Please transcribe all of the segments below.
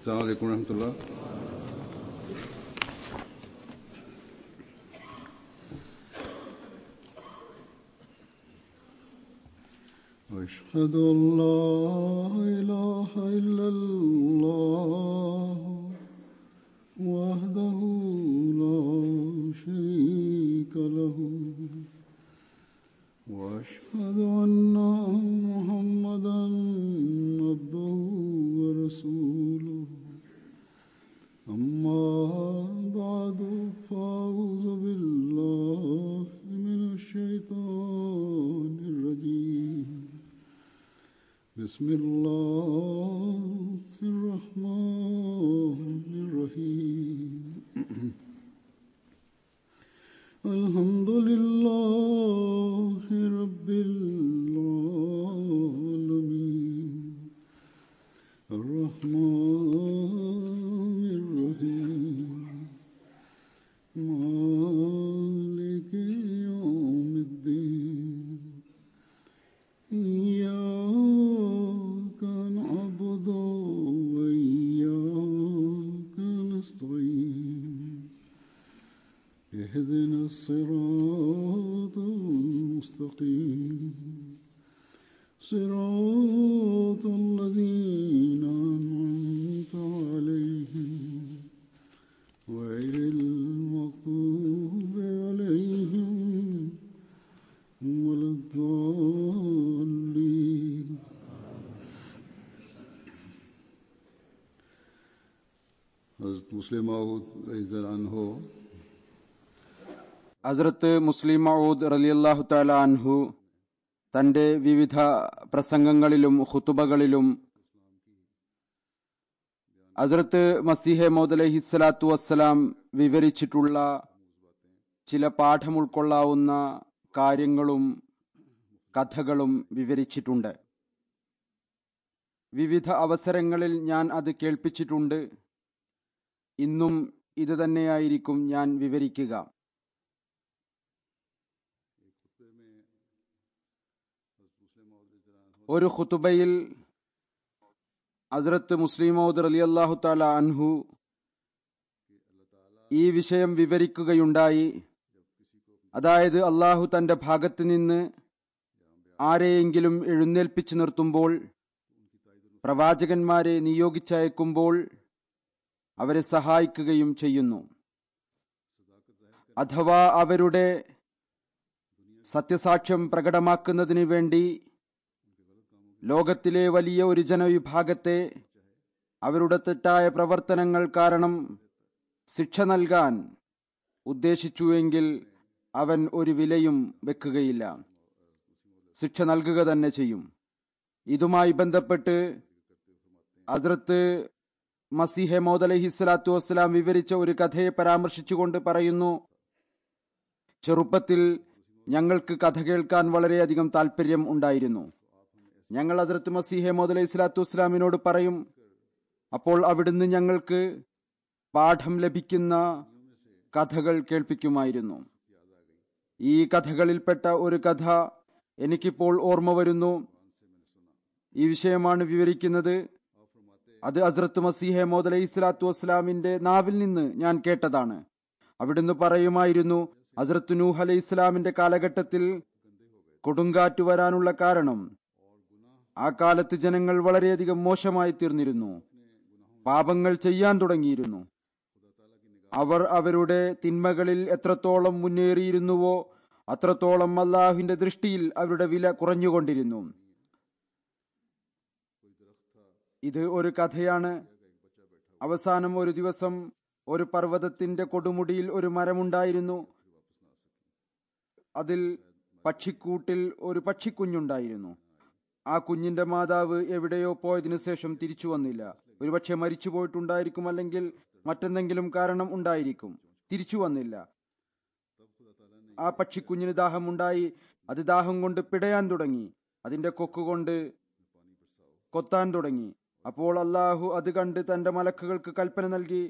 السلام عليكم ورحمة الله. أشهد أن لا إله إلا الله وحده لا شريك له وأشهد أن محمدا عبده ورسوله أما بعد فأعوذ بالله من الشيطان الرجيم بسم الله الرحمن الرحيم الحمد لله رب العالمين الرحمن الرحيم مالك يوم الدين إياك نعبد وإياك نستعين اهدنا الصراط المستقيم صراط الذين أنعمت عليهم غير المغضوب عليهم ولا الضالين. ഹസ്രത്ത് മുസ്ലിം മഊദ് റളിയല്ലാഹു അൻഹു ഹസ്രത്ത് മുസ്ലിം മഊദ് റളിയല്ലാഹു തആല അൻഹു തന്റെ വിവിധ പ്രസംഗങ്ങളിലും ഖുതുബകളിലും ഹസ്രത്ത് മസീഹ് മൗഊദ് അലൈഹിസ്സലാത്തു വസ്സലാം വിവരിച്ചിട്ടുള്ള ചില പാഠം ഉൾക്കൊള്ളാവുന്ന കാര്യങ്ങളും കഥകളും വിവരിച്ചിട്ടുണ്ട്. വിവിധ അവസരങ്ങളിൽ ഞാൻ അത് കേൾപ്പിച്ചിട്ടുണ്ട്. ഇന്നും ഇത് തന്നെയായിരിക്കും ഞാൻ വിവരിക്കുക. ഒരു ഖുതുബയിൽ ഹസ്രത്ത് മുസ്ലിം മൗഊദ് റളിയല്ലാഹു തആല അൻഹു ഈ വിഷയം വിവരിക്കുകയുണ്ടായി. അതായത് അള്ളാഹു തന്റെ ഭാഗത്ത് നിന്ന് ആരെയെങ്കിലും എഴുന്നേൽപ്പിച്ചു നിർത്തുമ്പോൾ, പ്രവാചകന്മാരെ നിയോഗിച്ചയക്കുമ്പോൾ അവരെ സഹായിക്കുകയും ചെയ്യുന്നു. അഥവാ അവരുടെ സത്യസാക്ഷ്യം പ്രകടമാക്കുന്നതിന് വേണ്ടി ലോകത്തിലെ വലിയ ഒരു ജനവിഭാഗത്തെ അവരുടെ തെറ്റായ പ്രവർത്തനങ്ങൾ കാരണം ശിക്ഷ നൽകാൻ ഉദ്ദേശിച്ചുവെങ്കിൽ അവൻ ഒരു വിലയും വെക്കുകയില്ല, ശിക്ഷ നൽകുക തന്നെ ചെയ്യും. ഇതുമായി ബന്ധപ്പെട്ട് ഹസ്രത്ത് മസീഹ് മൗഊദ് അലൈഹിസ്സലാത്തു വസ്സലാം വിവരിച്ച ഒരു കഥയെ പരാമർശിച്ചുകൊണ്ട് പറയുന്നു, ചെറുപ്പത്തിൽ ഞങ്ങൾക്ക് കഥ കേൾക്കാൻ വളരെയധികം താല്പര്യം ഉണ്ടായിരുന്നു. ഞങ്ങൾ ഹസ്രത്ത് മസീഹ് മൗഊദ് അലൈഹിസ്സലാത്തു വസ്സലാമിനോട് പറയും. അപ്പോൾ അവിടുന്ന് ഞങ്ങൾക്ക് പാഠം ലഭിക്കുന്ന കഥകൾ കേൾപ്പിക്കുമായിരുന്നു. ഈ കഥകളിൽപ്പെട്ട ഒരു കഥ എനിക്കിപ്പോൾ ഓർമ്മ വരുന്നു. ഈ വിഷയമാണ് വിവരിക്കുന്നത്. അത് ഹസ്രത്ത് മസീഹ് മൗഊദ് അലൈഹിസ്സലാത്തു വസ്സലാമിന്റെ നാവിൽ നിന്ന് ഞാൻ കേട്ടതാണ്. അവിടുന്ന് പറയുമായിരുന്നു, ഹസ്രത്ത് നൂഹ് അലൈഹിസ്സലാമിന്റെ കാലഘട്ടത്തിൽ കൊടുങ്കാറ്റ് വരാനുള്ള കാരണം ആ കാലത്ത് ജനങ്ങൾ വളരെയധികം മോശമായി തീർന്നിരുന്നു, പാപങ്ങൾ ചെയ്യാൻ തുടങ്ങിയിരുന്നു. അവർ അവരുടെ തിന്മകളിൽ എത്രത്തോളം മുന്നേറിയിരുന്നുവോ അത്രത്തോളം അല്ലാഹുവിന്റെ ദൃഷ്ടിയിൽ അവരുടെ വില കുറഞ്ഞുകൊണ്ടിരുന്നു. ഇത് ഒരു കഥയാണ്. അവസാനം ഒരു ദിവസം ഒരു പർവ്വതത്തിന്റെ കൊടുമുടിയിൽ ഒരു മരമുണ്ടായിരുന്നു. അതിൽ പക്ഷിക്കൂട്ടിൽ ഒരു പക്ഷിക്കുഞ്ഞുണ്ടായിരുന്നു. ആ കുഞ്ഞിന്റെ മാതാവ് എവിടെയോ പോയതിനു ശേഷം തിരിച്ചു വന്നില്ല. ഒരുപക്ഷെ മരിച്ചു പോയിട്ടുണ്ടായിരിക്കും, അല്ലെങ്കിൽ മറ്റെന്തെങ്കിലും കാരണം ഉണ്ടായിരിക്കും. തിരിച്ചു വന്നില്ല. ആ പക്ഷിക്കുഞ്ഞിന് ദാഹമുണ്ടായി. അത് ദാഹം കൊണ്ട് പിടയാൻ തുടങ്ങി. അതിന്റെ കൊക്കുകൊണ്ട് കൊത്താൻ തുടങ്ങി. അപ്പോൾ അല്ലാഹു അത് കണ്ട് തന്റെ മലക്കുകൾക്ക് കൽപ്പന നൽകി,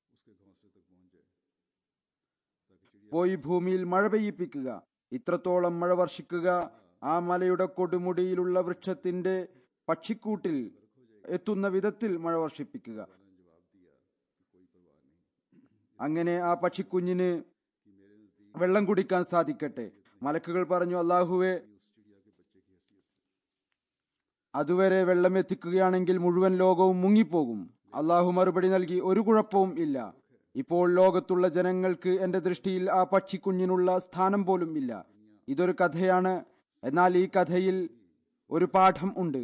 പോയി ഭൂമിയിൽ മഴ പെയ്യിപ്പിക്കുക, ഇത്രത്തോളം മഴ വർഷിക്കുക, ആ മലയുടെ കൊടുമുടിയിലുള്ള വൃക്ഷത്തിന്റെ പക്ഷിക്കൂട്ടിൽ എത്തുന്ന വിധത്തിൽ മഴ വർഷിപ്പിക്കുക. അങ്ങനെ ആ പക്ഷിക്കുഞ്ഞിന് വെള്ളം കുടിക്കാൻ സാധിക്കട്ടെ. മലക്കുകൾ പറഞ്ഞു, അല്ലാഹുവേ, അതുവരെ വെള്ളം എത്തിക്കുകയാണെങ്കിൽ മുഴുവൻ ലോകവും മുങ്ങിപ്പോകും. അള്ളാഹു മറുപടി നൽകി, ഒരു കുഴപ്പവും ഇല്ല. ഇപ്പോൾ ലോകത്തുള്ള ജനങ്ങൾക്ക് എന്റെ ദൃഷ്ടിയിൽ ആ പക്ഷിക്കുഞ്ഞിനുള്ള സ്ഥാനം പോലും ഇല്ല. ഇതൊരു കഥയാണ്, എന്നാൽ ഈ കഥയിൽ ഒരു പാഠം ഉണ്ട്.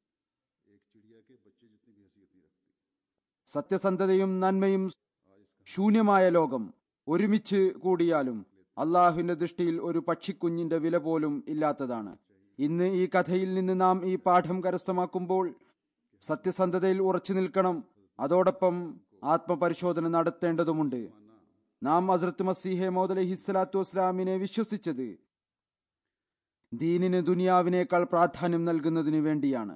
സത്യസന്ധതയും നന്മയും ശൂന്യമായ ലോകം ഒരുമിച്ച് കൂടിയാലും അള്ളാഹുവിന്റെ ദൃഷ്ടിയിൽ ഒരു പക്ഷിക്കുഞ്ഞിന്റെ വില പോലും ഇല്ലാത്തതാണ്. ഇന്ന് ഈ കഥയിൽ നിന്ന് നാം ഈ പാഠം കരസ്ഥമാക്കുമ്പോൾ സത്യസന്ധതയിൽ ഉറച്ചു നിൽക്കണം. അതോടൊപ്പം ആത്മപരിശോധന നടത്തേണ്ടതുമുണ്ട്. നാം ഹസ്രത്ത് മസീഹെ മൗദ് അലൈഹിസ്സലാത്തു വസ്സലാമിനെ വിശ്വസിച്ചത് ദീനിന് ദുനിയാവിനേക്കാൾ പ്രാധാന്യം നൽകുന്നതിന് വേണ്ടിയാണ്.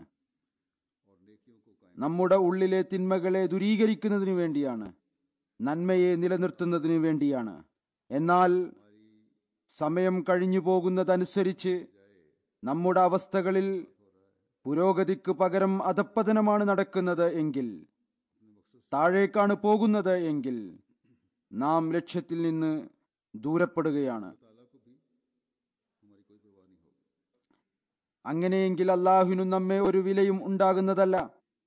നമ്മുടെ ഉള്ളിലെ തിന്മകളെ ദൂരീകരിക്കുന്നതിന് വേണ്ടിയാണ്, നന്മയെ നിലനിർത്തുന്നതിന് വേണ്ടിയാണ്. എന്നാൽ സമയം കഴിഞ്ഞു പോകുന്നതനുസരിച്ച് നമ്മുടെ അവസ്ഥകളിൽ പുരോഗതിക്ക് പകരം അധപ്പതനമാണ് നടക്കുന്നത് എങ്കിൽ, താഴേക്കാണ് പോകുന്നത് എങ്കിൽ, നാം ലക്ഷ്യത്തിൽ നിന്ന് ദൂരപ്പെടുകയാണ്. അങ്ങനെയെങ്കിൽ അള്ളാഹുവിനും നമ്മെ ഒരു വിലയും ഉണ്ടാകുന്നതല്ല.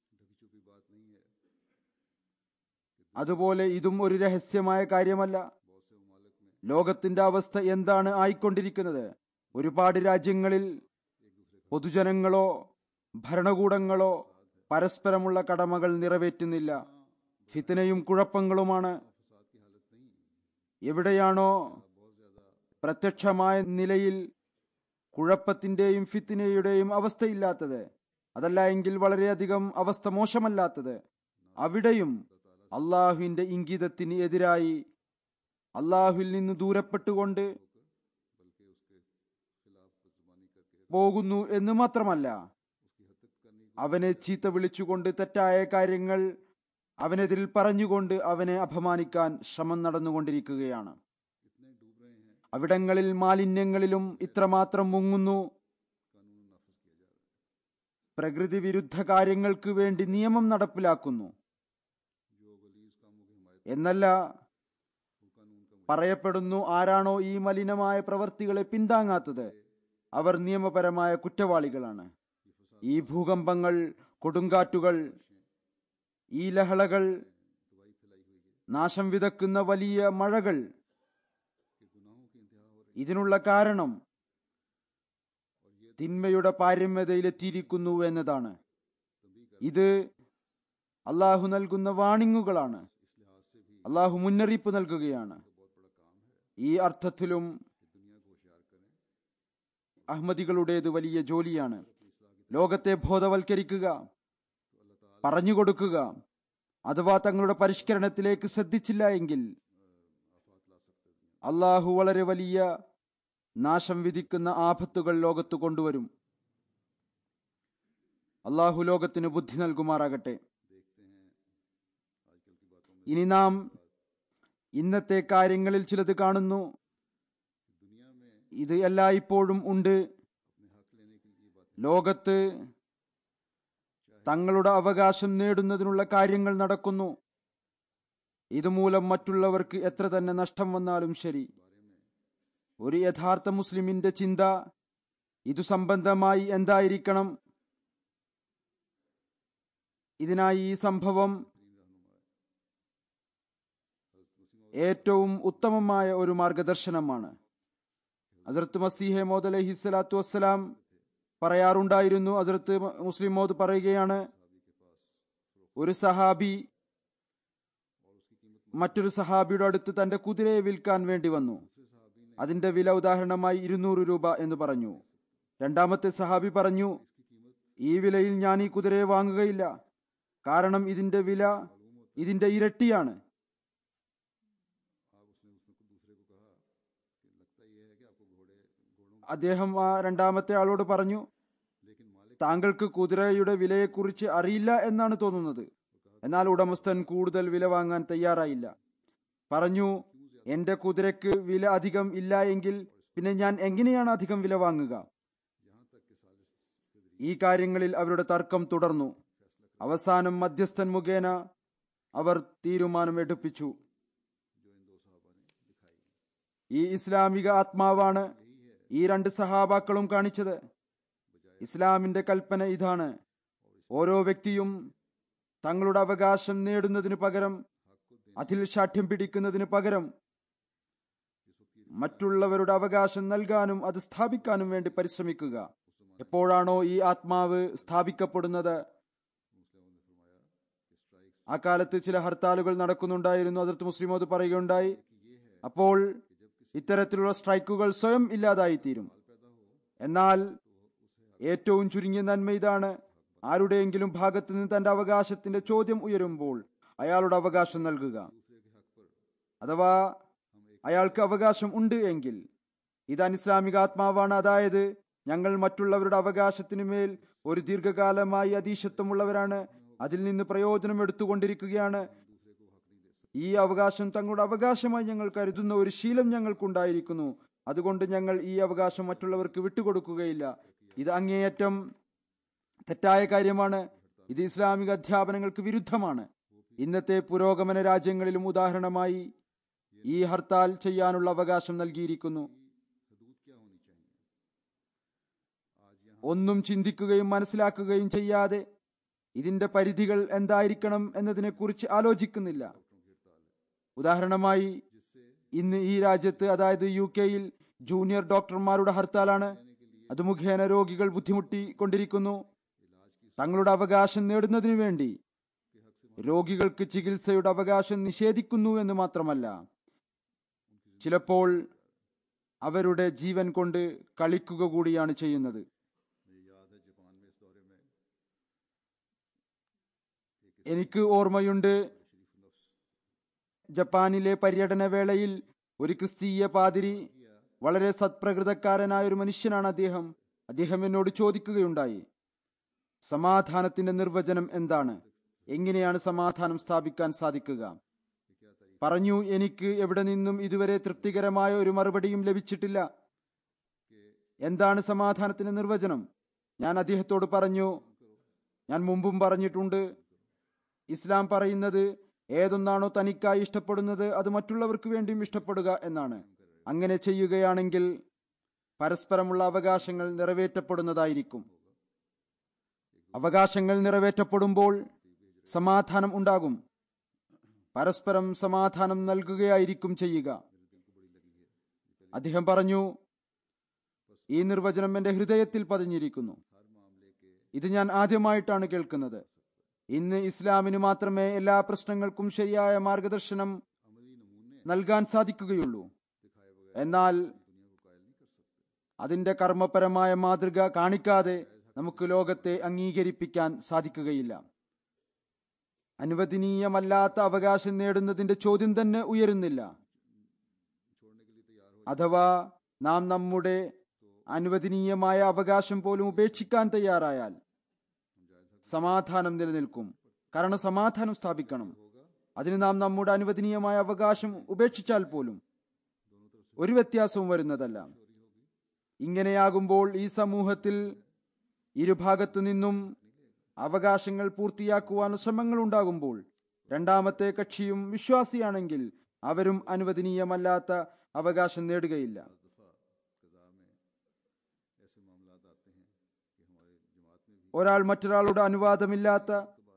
അതുപോലെ ഇതും ഒരു രഹസ്യമായ കാര്യമല്ല. ലോകത്തിന്റെ അവസ്ഥ എന്താണ് ആയിക്കൊണ്ടിരിക്കുന്നത്? ഒരുപാട് രാജ്യങ്ങളിൽ പൊതുജനങ്ങളോ ഭരണകൂടങ്ങളോ പരസ്പരമുള്ള കടമകൾ നിറവേറ്റുന്നില്ല. ഫിത്നയും കുഴപ്പങ്ങളുമാണ്. എവിടെയാണോ പ്രത്യക്ഷമായ നിലയിൽ കുഴപ്പത്തിന്റെയും ഫിത്നയുടെയും അവസ്ഥയില്ലാത്തത്, അതല്ല എങ്കിൽ വളരെയധികം അവസ്ഥ മോശമല്ലാത്തത്, അവിടെയും അള്ളാഹുവിന്റെ ഇംഗിതത്തിന് എതിരായി അള്ളാഹുവിൽ നിന്ന് ദൂരപ്പെട്ടുകൊണ്ട് പോകുന്നു എന്ന് മാത്രമല്ല, അവനെ ചീത്ത വിളിച്ചുകൊണ്ട് തെറ്റായ കാര്യങ്ങൾ അവനെതിരിൽ പറഞ്ഞുകൊണ്ട് അവനെ അപമാനിക്കാൻ ശ്രമം നടന്നുകൊണ്ടിരിക്കുകയാണ്. അവിടങ്ങളിൽ മാലിന്യങ്ങളിലും ഇത്രമാത്രം മുങ്ങുന്നു. പ്രകൃതി വിരുദ്ധ കാര്യങ്ങൾക്ക് വേണ്ടി നിയമം നടപ്പിലാക്കുന്നു എന്നല്ല പറയപ്പെടുന്നു. ആരാണോ ഈ മലിനമായ പ്രവർത്തികളെ പിന്താങ്ങാത്തത് അവർ നിയമപരമായ കുറ്റവാളികളാണ്. ഈ ഭൂകമ്പങ്ങൾ, കൊടുങ്കാറ്റുകൾ, ഈ ലഹളകൾ, നാശം വിതക്കുന്ന വലിയ മഴകൾ, ഇതിനുള്ള കാരണം തിന്മയുടെ പാരമ്യതയിലെത്തിയിരിക്കുന്നു എന്നതാണ്. ഇത് അള്ളാഹു നൽകുന്ന വാണിങ്ങുകളാണ്. അള്ളാഹു മുന്നറിയിപ്പ് നൽകുകയാണ്. ഈ അർത്ഥത്തിലും അഹ്മദികളുടേത് വലിയ ജോലിയാണ്. ലോകത്തെ ബോധവൽക്കരിക്കുക, പറഞ്ഞുകൊടുക്കുക. അഥവാ തങ്ങളുടെ പരിഷ്കരണത്തിലേക്ക് ശ്രദ്ധിച്ചില്ല എങ്കിൽ അള്ളാഹു വളരെ വലിയ നാശം വിധിക്കുന്ന ആപത്തുകൾ ലോകത്ത് കൊണ്ടുവരും. അള്ളാഹു ലോകത്തിന് ബുദ്ധി നൽകുമാറാകട്ടെ. ഇനി നാം ഇന്നത്തെ കാര്യങ്ങളിൽ ചിലത് കാണുന്നു. ഇത് എല്ലായ്പ്പോഴും ഉണ്ട്. ലോകത്ത് തങ്ങളുടെ അവകാശം നേടുന്നതിനുള്ള കാര്യങ്ങൾ നടക്കുന്നു. ഇതുമൂലം മറ്റുള്ളവർക്ക് എത്ര തന്നെ നഷ്ടം വന്നാലും ശരി, ഒരു യഥാർത്ഥ മുസ്ലിമിന്റെ ചിന്ത ഇതു സംബന്ധമായി എന്തായിരിക്കണം? ഇതിനായി ഈ സംഭവം ഏറ്റവും ഉത്തമമായ ഒരു മാർഗദർശനമാണ്. ഹസ്രത്ത് മസീഹെ മൗദ് അലൈഹിസ്സലാത്തു വസ്സലാം പറയാറുണ്ടായിരുന്നു. ഹസ്രത്ത് മുസ്ലിം മൗദ് പറയുകയാണ്, ഒരു സഹാബി മറ്റൊരു സഹാബിയുടെ അടുത്ത് തന്റെ കുതിരയെ വിൽക്കാൻ വേണ്ടി വന്നു. അതിന്റെ വില ഉദാഹരണമായി 200 രൂപ എന്ന് പറഞ്ഞു. രണ്ടാമത്തെ സഹാബി പറഞ്ഞു, ഈ വിലയിൽ ഞാൻ ഈ കുതിരയെ വാങ്ങുകയില്ല, കാരണം ഇതിന്റെ വില ഇതിന്റെ ഇരട്ടിയാണ്. അദ്ദേഹം ആ രണ്ടാമത്തെ ആളോട് പറഞ്ഞു, താങ്കൾക്ക് കുതിരയുടെ വിലയെക്കുറിച്ച് അറിയില്ല എന്നാണ് തോന്നുന്നത്. എന്നാൽ ഉടമസ്ഥൻ കൂടുതൽ വില വാങ്ങാൻ തയ്യാറായില്ല. പറഞ്ഞു, എന്റെ കുതിരയ്ക്ക് വില അധികം ഇല്ല എങ്കിൽ പിന്നെ ഞാൻ എങ്ങനെയാണ് അധികം വില വാങ്ങുക? ഈ കാര്യങ്ങളിൽ അവരുടെ തർക്കം തുടർന്നു. അവസാനം മധ്യസ്ഥൻ മുഖേന അവർ തീരുമാനം എടുപ്പിച്ചു. ഈ ഇസ്ലാമിക ആത്മാവാണ് ഈ രണ്ട് സഹാബാക്കളും കാണിച്ചത്. ഇസ്ലാമിന്റെ കൽപ്പന ഇതാണ്: ഓരോ വ്യക്തിയും തങ്ങളുടെ അവകാശം നേടുന്നതിന് പകരം, അതിൽ ശാഠ്യം പിടിക്കുന്നതിന് പകരം, മറ്റുള്ളവരുടെ അവകാശം നൽകാനും അത് സ്ഥാപിക്കാനും വേണ്ടി പരിശ്രമിക്കുക. എപ്പോഴാണോ ഈ ആത്മാവ് സ്ഥാപിക്കപ്പെടുന്നത്, ആ കാലത്ത് ചില ഹർത്താലുകൾ നടക്കുന്നുണ്ടായിരുന്നു. ഹദ്റത്ത് മുസ്ലിം മൗഊദ് പറയുകയുണ്ടായി, അപ്പോൾ ഇത്തരത്തിലുള്ള സ്ട്രൈക്കുകൾ സ്വയം ഇല്ലാതായിത്തീരും. എന്നാൽ ഏറ്റവും ചുരുങ്ങിയ നന്മ ഇതാണ്: ആരുടെയെങ്കിലും ഭാഗത്ത് നിന്ന് തന്റെ അവകാശത്തിന്റെ ചോദ്യം ഉയരുമ്പോൾ അയാളുടെ അവകാശം നൽകുക. അഥവാ അയാൾക്ക് അവകാശം ഉണ്ട് എങ്കിൽ, ഇത് അനിസ്ലാമിക ആത്മാവാണ്. അതായത് ഞങ്ങൾ മറ്റുള്ളവരുടെ അവകാശത്തിനു മേൽ ഒരു ദീർഘകാലമായി അധീശത്വമുള്ളവരാണ്, അതിൽ നിന്ന് പ്രയോജനം എടുത്തുകൊണ്ടിരിക്കുകയാണ്. ഈ അവകാശം തങ്ങളുടെ അവകാശമായി ഞങ്ങൾ കരുതുന്ന ഒരു ശീലം ഞങ്ങൾക്കുണ്ടായിരിക്കുന്നു. അതുകൊണ്ട് ഞങ്ങൾ ഈ അവകാശം മറ്റുള്ളവർക്ക് വിട്ടുകൊടുക്കുകയില്ല. ഇത് അങ്ങേയറ്റം തെറ്റായ കാര്യമാണ്. ഇത് ഇസ്ലാമിക അധ്യാപനങ്ങൾക്ക് വിരുദ്ധമാണ്. ഇന്നത്തെ പുരോഗമന രാജ്യങ്ങളിലും ഉദാഹരണമായി ഈ ഹർത്താൽ ചെയ്യാനുള്ള അവകാശം നൽകിയിരിക്കുന്നു. ഒന്നും ചിന്തിക്കുകയും മനസ്സിലാക്കുകയും ചെയ്യാതെ ഇതിന്റെ പരിധികൾ എന്തായിരിക്കണം എന്നതിനെക്കുറിച്ച് ആലോചിക്കുന്നില്ല. ഉദാഹരണമായി ഇന്ന് ഈ രാജ്യത്ത്, അതായത് UK-യിൽ ജൂനിയർ ഡോക്ടർമാരുടെ ഹർത്താലാണ്. അത് മുഖേന രോഗികൾ ബുദ്ധിമുട്ടിക്കൊണ്ടിരിക്കുന്നു. തങ്ങളുടെ അവകാശം നേടുന്നതിനു വേണ്ടി രോഗികൾക്ക് ചികിത്സയുടെ അവകാശം നിഷേധിക്കുന്നു എന്ന് മാത്രമല്ല, ചിലപ്പോൾ അവരുടെ ജീവൻ കൊണ്ട് കളിക്കുക കൂടിയാണ് ചെയ്യുന്നത്. എനിക്ക് ഓർമ്മയുണ്ട്, ജപ്പാനിലെ പര്യടന വേളയിൽ ഒരു ക്രിസ്തീയ പാതിരി, വളരെ സത്പ്രകൃതക്കാരനായ ഒരു മനുഷ്യനാണ് അദ്ദേഹം എന്നോട് ചോദിക്കുകയുണ്ടായി, സമാധാനത്തിന്റെ നിർവചനം എന്താണ്? എങ്ങനെയാണ് സമാധാനം സ്ഥാപിക്കാൻ സാധിക്കുക? പറഞ്ഞു, എനിക്ക് എവിടെ നിന്നും ഇതുവരെ തൃപ്തികരമായ ഒരു മറുപടിയും ലഭിച്ചിട്ടില്ല. എന്താണ് സമാധാനത്തിന്റെ നിർവചനം? ഞാൻ അദ്ദേഹത്തോട് പറഞ്ഞു, ഞാൻ മുമ്പും പറഞ്ഞിട്ടുണ്ട്, ഇസ്ലാം പറയുന്നത് ഏതൊന്നാണോ തനിക്കായി ഇഷ്ടപ്പെടുന്നത് അത് മറ്റുള്ളവർക്ക് വേണ്ടിയും ഇഷ്ടപ്പെടുക എന്നാണ്. അങ്ങനെ ചെയ്യുകയാണെങ്കിൽ പരസ്പരമുള്ള അവകാശങ്ങൾ നിറവേറ്റപ്പെടുന്നതായിരിക്കും. അവകാശങ്ങൾ നിറവേറ്റപ്പെടുമ്പോൾ സമാധാനം ഉണ്ടാകും. പരസ്പരം സമാധാനം നൽകുകയായിരിക്കും ചെയ്യുക. അദ്ദേഹം പറഞ്ഞു, ഈ നിർവചനം എന്റെ ഹൃദയത്തിൽ പതിഞ്ഞിരിക്കുന്നു. ഇത് ഞാൻ ആദ്യമായിട്ടാണ് കേൾക്കുന്നത്. ഇന്ന് ഇസ്ലാമിന് മാത്രമേ എല്ലാ പ്രശ്നങ്ങൾക്കും ശരിയായ മാർഗദർശനം നൽകാൻ സാധിക്കുകയുള്ളൂ. എന്നാൽ അതിന്റെ കർമ്മപരമായ മാതൃക കാണിക്കാതെ നമുക്ക് ലോകത്തെ അംഗീകരിപ്പിക്കാൻ സാധിക്കുകയില്ല. അനുവദനീയമല്ലാത്ത അവകാശം നേടുന്നതിന്റെ ചോദ്യം തന്നെ ഉയരുന്നില്ല. അഥവാ നാം നമ്മുടെ അനുവദനീയമായ അവകാശം പോലും ഉപേക്ഷിക്കാൻ തയ്യാറായാൽ സമാധാനം നിലനിൽക്കും. കാരണം സമാധാനം സ്ഥാപിക്കണം. അതിന് നാം നമ്മുടെ അനുവദനീയമായ അവകാശം ഉപേക്ഷിച്ചാൽ പോലും ഒരു വ്യത്യാസവും വരുന്നതല്ല. ഇങ്ങനെയാകുമ്പോൾ ഈ സമൂഹത്തിൽ ഇരുഭാഗത്തു നിന്നും അവകാശങ്ങൾ പൂർത്തിയാക്കുവാൻ ശ്രമങ്ങൾ ഉണ്ടാകുമ്പോൾ രണ്ടാമത്തെ കക്ഷിയും വിശ്വാസിയാണെങ്കിൽ അവരും അനുവദനീയമല്ലാത്ത അവകാശം നേടുകയില്ല. ഒരാൾ മറ്റൊരാളുടെ അനുവാദമില്ലാത്ത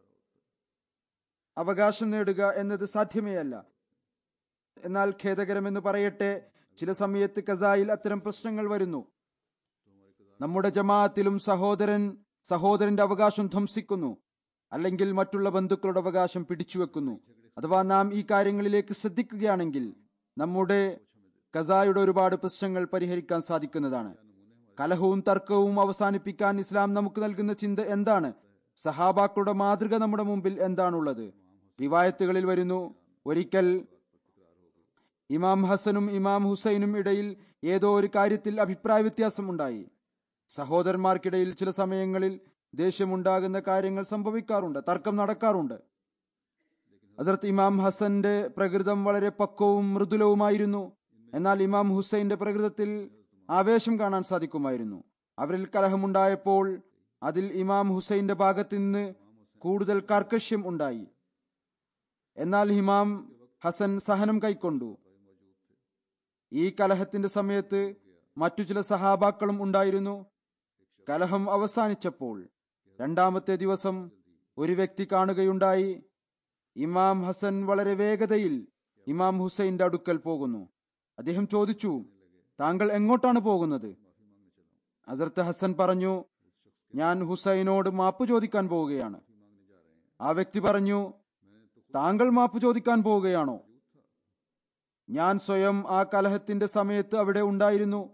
അവകാശം നേടുക എന്നത് സാധ്യമേ അല്ല. എന്നാൽ ഖേദകരമെന്ന് പറയട്ടെ, ചില സമയത്ത് ഖസായിൽ അത്തരം പ്രശ്നങ്ങൾ വരുന്നു. നമ്മുടെ ജമാഅത്തിലും സഹോദരന്റെ അവകാശം ധ്വംസിക്കുന്നു, അല്ലെങ്കിൽ മറ്റുള്ള ബന്ധുക്കളുടെ അവകാശം പിടിച്ചുവെക്കുന്നു. അഥവാ നാം ഈ കാര്യങ്ങളിലേക്ക് ശ്രദ്ധിക്കുകയാണെങ്കിൽ നമ്മുടെ ഖസായുടെ ഒരുപാട് പ്രശ്നങ്ങൾ പരിഹരിക്കാൻ സാധിക്കുന്നതാണ്. കലഹവും തർക്കവും അവസാനിപ്പിക്കാൻ ഇസ്ലാം നമുക്ക് നൽകുന്ന ചിന്ത എന്താണ്? സഹാബാക്കളുടെ മാതൃക നമ്മുടെ മുമ്പിൽ എന്താണുള്ളത്? റിവായത്തുകളിൽ വരുന്നു, ഒരിക്കൽ ഇമാം ഹസനും ഇമാം ഹുസൈനും ഇടയിൽ ഏതോ ഒരു കാര്യത്തിൽ അഭിപ്രായ വ്യത്യാസം ഉണ്ടായി. സഹോദരന്മാർക്കിടയിൽ ചില സമയങ്ങളിൽ ദേഷ്യമുണ്ടാകുന്ന കാര്യങ്ങൾ സംഭവിക്കാറുണ്ട്, തർക്കം നടക്കാറുണ്ട്. ഹസ്രത്ത് ഇമാം ഹസന്റെ പ്രകൃതം വളരെ പക്വവും മൃദുലവുമായിരുന്നു. എന്നാൽ ഇമാം ഹുസൈന്റെ പ്രകൃതത്തിൽ ആവേശം കാണാൻ സാധിക്കുമായിരുന്നു. അവരിൽ കലഹമുണ്ടായപ്പോൾ അതിൽ ഇമാം ഹുസൈന്റെ ഭാഗത്ത് നിന്ന് കൂടുതൽ കാർക്കശ്യം ഉണ്ടായി. എന്നാൽ ഇമാം ഹസൻ സഹനം കൈക്കൊണ്ടു. ഈ കലഹത്തിന്റെ സമയത്ത് മറ്റു ചില സഹാബാക്കളും ഉണ്ടായിരുന്നു. കലഹം അവസാനിച്ചപ്പോൾ രണ്ടാമത്തെ ദിവസം ഒരു വ്യക്തി കാണുകയുണ്ടായി, ഇമാം ഹസൻ വളരെ വേഗതയിൽ ഇമാം ഹുസൈന്റെ അടുക്കൽ പോകുന്നു. അദ്ദേഹം ചോദിച്ചു, താങ്കൾ എങ്ങോട്ടാണ് പോകുന്നത്? ഹസരത്ത് ഹസൻ പറഞ്ഞു, ഞാൻ ഹുസൈനോട് മാപ്പ് ചോദിക്കാൻ പോവുകയാണ്. ആ വ്യക്തി പറഞ്ഞു, താങ്കൾ മാപ്പ് ചോദിക്കാൻ പോവുകയാണോ? ഞാൻ സ്വയം ആ കലഹത്തിന്റെ സമയത്ത് അവിടെ ഉണ്ടായിരുന്നു.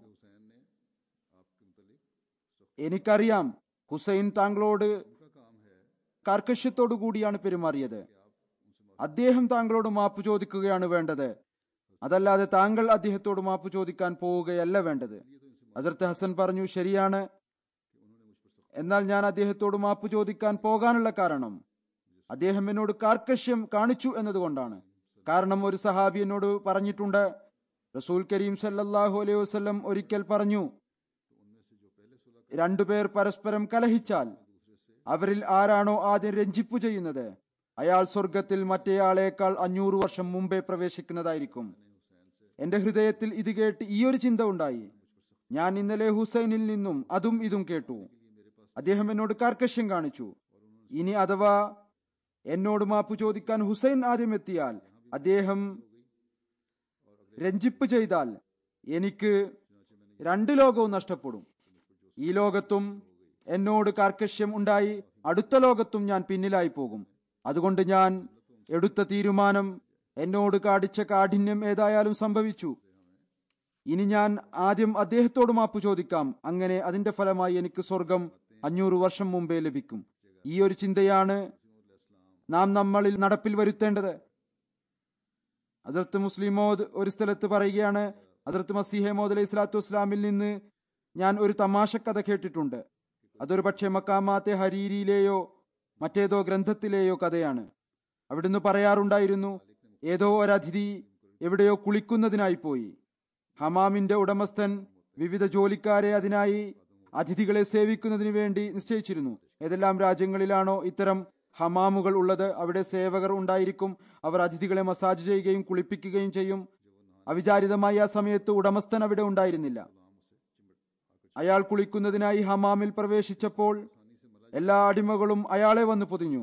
എനിക്കറിയാം ഹുസൈൻ താങ്കളോട് കാർക്കശ്യത്തോടു കൂടിയാണ് പെരുമാറിയത്. അദ്ദേഹം താങ്കളോട് മാപ്പ് ചോദിക്കുകയാണ് വേണ്ടത്, അതല്ലാതെ താങ്കൾ അദ്ദേഹത്തോട് മാപ്പ് ചോദിക്കാൻ പോവുകയല്ല വേണ്ടത്. ഹസരത്ത് ഹസൻ പറഞ്ഞു, ശരിയാണ്. എന്നാൽ ഞാൻ അദ്ദേഹത്തോട് മാപ്പ് ചോദിക്കാൻ പോകാനുള്ള കാരണം അദ്ദേഹം എന്നോട് കാർക്കശ്യം കാണിച്ചു എന്നതുകൊണ്ടാണ്. കാരണം ഒരു സഹാബി എന്നോട് പറഞ്ഞിട്ടുണ്ട്, റസൂൽ കരീം സല്ലല്ലാഹു അലൈഹി വസല്ലം ഒരിക്കൽ പറഞ്ഞു, രണ്ടുപേർ പരസ്പരം കലഹിച്ചാൽ അവരിൽ ആരാണോ ആദ്യം രഞ്ജിപ്പു ചെയ്യുന്നത് അയാൾ സ്വർഗത്തിൽ മറ്റേയാളേക്കാൾ 500 വർഷം മുമ്പേ പ്രവേശിക്കുന്നതായിരിക്കും. എന്റെ ഹൃദയത്തിൽ ഇത് കേട്ട് ഈ ഒരു ചിന്ത ഉണ്ടായി. ഞാൻ ഇന്നലെ ഹുസൈനിൽ നിന്നും അതും ഇതും കേട്ടു. അദ്ദേഹം എന്നോട് കാർക്കശ്യം കാണിച്ചു. ഇനി അഥവാ എന്നോട് മാപ്പ് ചോദിക്കാൻ ഹുസൈൻ ആദ്യം എത്തിയാൽ, അദ്ദേഹം രഞ്ജിപ്പ് ചെയ്താൽ എനിക്ക് 2 ലോകവും നഷ്ടപ്പെടും. ഈ ലോകത്തും എന്നോട് കാർക്കശ്യം ഉണ്ടായി, അടുത്ത ലോകത്തും ഞാൻ പിന്നിലായി പോകും. അതുകൊണ്ട് ഞാൻ എടുത്ത തീരുമാനം, എന്നോട് കാണിച്ച കാഠിന്യം ഏതായാലും സംഭവിച്ചു. ഇനി ഞാൻ ആദ്യം അദ്ദേഹത്തോട് മാപ്പ് ചോദിക്കാം. അങ്ങനെ അതിന്റെ ഫലമായി എനിക്ക് സ്വർഗം 500 വർഷം മുമ്പേ ലഭിക്കും. ഈ ഒരു ചിന്തയാണ് നാം നമ്മളിൽ നടപ്പിൽ വരുത്തേണ്ടത്. ഹസ്രത്ത് മുസ്ലിം മൗദ് ഒരു സ്ഥലത്ത് പറയുകയാണ്, ഹസ്രത്ത് മസീഹ് മൗദ് അലൈഹി സ്വലാത്തു വസ്സലാമിൽ നിന്ന് ഞാൻ ഒരു തമാശ കഥ കേട്ടിട്ടുണ്ട്. അതൊരു പക്ഷേ മക്കാമാത്തെ ഹരീരിയിലെയോ മറ്റേതോ ഗ്രന്ഥത്തിലെയോ കഥയാണ്. അവിടുന്ന് പറയാറുണ്ടായിരുന്നു, ഏതോ ഒരതിഥി എവിടെയോ കുളിക്കുന്നതിനായി പോയി. ഹമാമിന്റെ ഉടമസ്ഥൻ വിവിധ ജോലിക്കാരെ അതിനായി അതിഥികളെ സേവിക്കുന്നതിന് വേണ്ടി നിശ്ചയിച്ചിരുന്നു. ഏതെല്ലാം രാജ്യങ്ങളിലാണോ ഇത്തരം ഹമാമുകൾ ഉള്ളത് അവിടെ സേവകർ ഉണ്ടായിരിക്കും. അവർ അതിഥികളെ മസാജ് ചെയ്യുകയും കുളിപ്പിക്കുകയും ചെയ്യും. അവിചാരിതമായി ആ സമയത്ത് ഉടമസ്ഥൻ അവിടെ ഉണ്ടായിരുന്നില്ല. അയാൾ കുളിക്കുന്നതിനായി ഹമാമിൽ പ്രവേശിച്ചപ്പോൾ എല്ലാ അടിമകളും അയാളെ വന്ന് പൊതിഞ്ഞു.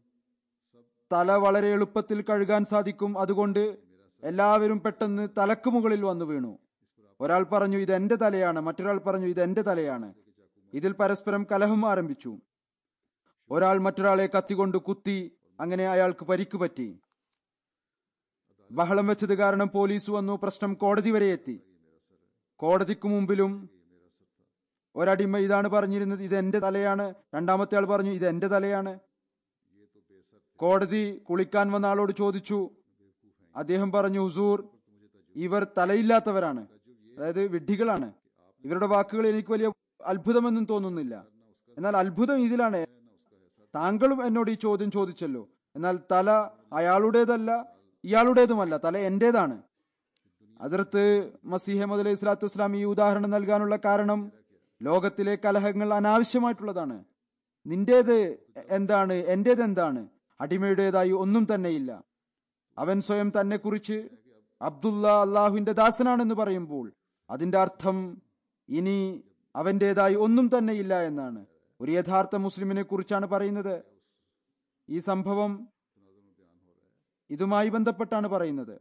തല വളരെ എളുപ്പത്തിൽ കഴുകാൻ സാധിക്കും, അതുകൊണ്ട് എല്ലാവരും പെട്ടെന്ന് തലക്ക് മുകളിൽ വന്നു വീണു. ഒരാൾ പറഞ്ഞു, ഇത് എന്റെ തലയാണ്. മറ്റൊരാൾ പറഞ്ഞു, ഇത് എന്റെ തലയാണ്. ഇതിൽ പരസ്പരം കലഹം ആരംഭിച്ചു. ഒരാൾ മറ്റൊരാളെ കത്തികൊണ്ട് കുത്തി. അങ്ങനെ അയാൾക്ക് പരിക്ക് പറ്റി. ബഹളം വെച്ചത് കാരണം പോലീസ് വന്നു. പ്രശ്നം കോടതി വരെ എത്തി. കോടതിക്ക് മുമ്പിലും ഒരടിമ ഇതാണ് പറഞ്ഞിരുന്നത്, ഇത് എന്റെ തലയാണ്. രണ്ടാമത്തെ ആൾ പറഞ്ഞു, ഇത് എന്റെ തലയാണ്. കോടതി കുളിക്കാൻ വന്ന ആളോട് ചോദിച്ചു. അദ്ദേഹം പറഞ്ഞു, ഹുസൂർ, ഇവർ തലയില്ലാത്തവരാണ്, അതായത് വിഡ്ഢികളാണ്. ഇവരുടെ വാക്കുകൾ എനിക്ക് വലിയ അത്ഭുതമെന്നും തോന്നുന്നില്ല. എന്നാൽ അത്ഭുതം ഇതിലാണ്, താങ്കളും എന്നോട് ഈ ചോദ്യം ചോദിച്ചല്ലോ, എന്നാൽ തല അയാളുടേതല്ല ഇയാളുടേതുമല്ല, തല എന്റേതാണ്. ഹസ്രത്ത് മസീഹ് മൗഊദ് അലൈഹി സ്വലാത്തു വസ്സലാം ഈ ഉദാഹരണം നൽകാനുള്ള കാരണം ലോകത്തിലെ കലഹങ്ങൾ അനാവശ്യമായിട്ടുള്ളതാണ്. നിന്റേത് എന്താണ്, എന്റേത് എന്താണ്? അടിമയുടേതായി ഒന്നും തന്നെയില്ല. അവൻ സ്വയം തന്നെ കുറിച്ച് അബ്ദുള്ള അള്ളാഹുവിന്റെ ദാസനാണെന്ന് പറയുമ്പോൾ അതിന്റെ അർത്ഥം ഇനി അവന്റേതായി ഒന്നും തന്നെയില്ല എന്നാണ്. ഒരു യഥാർത്ഥ മുസ്ലിമിനെ കുറിച്ചാണ് പറയുന്നത്. ഈ സംഭവം ഇതുമായി ബന്ധപ്പെട്ടാണ് പറയുന്നത്.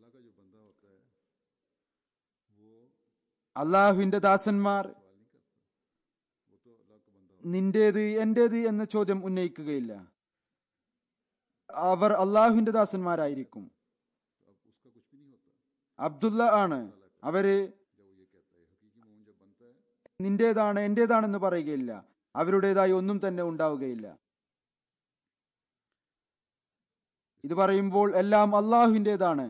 അള്ളാഹുവിന്റെ ദാസന്മാർ നിന്റേത് എന്റേത് എന്ന ചോദ്യം ഉന്നയിക്കുകയില്ല. അവർ അള്ളാഹുവിന്റെ ദാസന്മാരായിരിക്കും. അബ്ദുള്ള ആണ്. അവര് നിന്റേതാണ് എന്റേതാണെന്ന് പറയുകയില്ല. അവരുടേതായി ഒന്നും തന്നെ ഉണ്ടാവുകയില്ല. ഇത് പറയുമ്പോൾ എല്ലാം അള്ളാഹുവിൻ്റെതാണ്.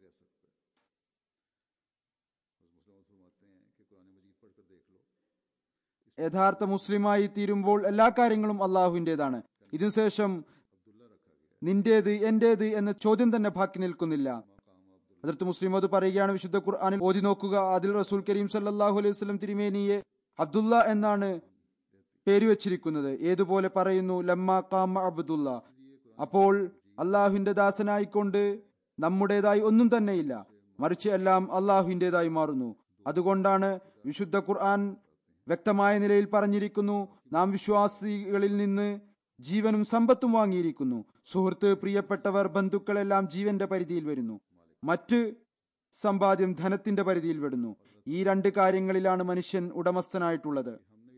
യഥാർത്ഥ മുസ്ലിമായി തീരുമ്പോൾ എല്ലാ കാര്യങ്ങളും അള്ളാഹുവിൻ്റെതാണ്. ഇതിനുശേഷം നിന്റേത് എന്റേത് എന്ന ചോദ്യം തന്നെ ബാക്കി നിൽക്കുന്നില്ല. ഹദ്റത്ത് മുസ്ലിം അത് പറയുകയാണ്, വിശുദ്ധ ഖുർആനിൽ ഓതി നോക്കുക. അതിൽ റസൂൽ കരീം സല്ലല്ലാഹു അലൈഹി വസല്ലം തിരുമേനിയെ അബ്ദുള്ള എന്നാണ് പേര് വെച്ചിരിക്കുന്നത്. ഏതുപോലെ പറയുന്നു, ലമ്മാ ഖാമ അബ്ദുള്ള, അപ്പോൾ അള്ളാഹുവിന്റെ ദാസനായിക്കൊണ്ട് നമ്മുടേതായി ഒന്നും തന്നെയില്ല. മറിച്ച് എല്ലാം അള്ളാഹുവിൻ്റെതായി മാറുന്നു. അതുകൊണ്ടാണ് വിശുദ്ധ ഖുർആൻ വ്യക്തമായ നിലയിൽ പറഞ്ഞിരിക്കുന്നു, നാം വിശ്വാസികളിൽ നിന്ന് ജീവനും സമ്പത്തും വാങ്ങിയിരിക്കുന്നു. സുഹൃത്ത്, പ്രിയപ്പെട്ടവർ, ബന്ധുക്കളെല്ലാം ജീവന്റെ പരിധിയിൽ വരുന്നു. മറ്റ് സമ്പാദ്യം ധനത്തിന്റെ പരിധിയിൽ വരുന്നു. ഈ രണ്ട് കാര്യങ്ങളിലാണ് മനുഷ്യൻ ഉടമസ്ഥനായിട്ടുള്ളത്.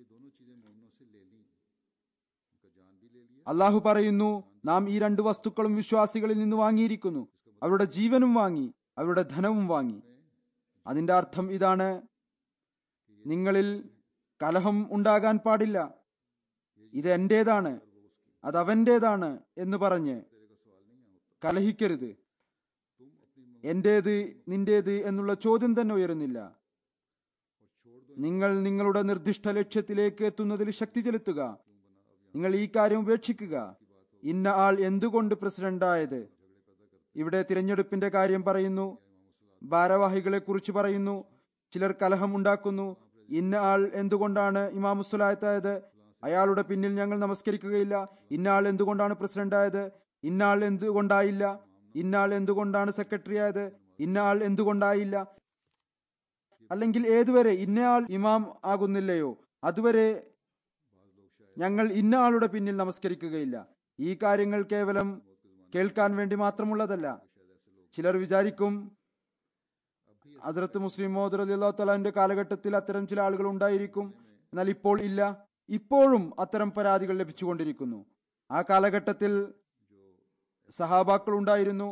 അള്ളാഹു പറയുന്നു, നാം ഈ രണ്ട് വസ്തുക്കളും വിശ്വാസികളിൽ നിന്ന് വാങ്ങിയിരിക്കുന്നു. അവരുടെ ജീവനും വാങ്ങി, അവരുടെ ധനവും വാങ്ങി. അതിന്റെ അർത്ഥം ഇതാണ്, നിങ്ങളിൽ കലഹം ഉണ്ടാകാൻ പാടില്ല. ഇത് എന്റേതാണ്, അത് അവന്റേതാണ് എന്ന് പറഞ്ഞ് കലഹിക്കരുത്. എന്റേത് നിന്റേത് എന്നുള്ള ചോദ്യം തന്നെ ഉയരുന്നില്ല. നിങ്ങൾ നിങ്ങളുടെ നിർദ്ദിഷ്ട ലക്ഷ്യത്തിലേക്ക് എത്തുന്നതിൽ ശക്തി ചെലുത്തുക. നിങ്ങൾ ഈ കാര്യം ഉപേക്ഷിക്കുക. ഇന്ന ആൾ എന്തുകൊണ്ട് പ്രസിഡന്റായത്? ഇവിടെ തിരഞ്ഞെടുപ്പിന്റെ കാര്യം പറയുന്നു, ഭാരവാഹികളെ കുറിച്ച് പറയുന്നു. ചിലർ കലഹം ഉണ്ടാക്കുന്നു. ഇന്ന ആൾ എന്തുകൊണ്ടാണ് ഇമാമുസ്സലാത്തായത്? അയാളുടെ പിന്നിൽ ഞങ്ങൾ നമസ്കരിക്കുകയില്ല. ഇന്ന ആൾ എന്തുകൊണ്ടാണ് പ്രസിഡന്റ് ആയത്? ഇന്ന ആൾ എന്തുകൊണ്ടായില്ല? ഇന്ന ആൾ എന്തുകൊണ്ടാണ് സെക്രട്ടറി ആയത്? ഇന്ന ആൾ എന്തുകൊണ്ടായില്ല? അല്ലെങ്കിൽ ഏതുവരെ ഇന്നയാൾ ഇമാം ആകുന്നില്ലയോ അതുവരെ ഞങ്ങൾ ഇന്ന ആളുടെ പിന്നിൽ നമസ്കരിക്കുകയില്ല. ഈ കാര്യങ്ങൾ കേവലം കേൾക്കാൻ വേണ്ടി മാത്രമുള്ളതല്ല. ചിലർ വിചാരിക്കും, ഹസ്രത്ത് മുസ്ലിം മൗദ് റളിയല്ലാഹു തആലാന്റെ കാലഘട്ടത്തിൽ അത്തരം ചില ആളുകൾ ഉണ്ടായിരിക്കും, എന്നാൽ ഇപ്പോൾ ഇല്ല. ഇപ്പോഴും അത്തരം പരാതികൾ ലഭിച്ചുകൊണ്ടിരിക്കുന്നു. ആ കാലഘട്ടത്തിൽ സഹാബാക്കൾ ഉണ്ടായിരുന്നു.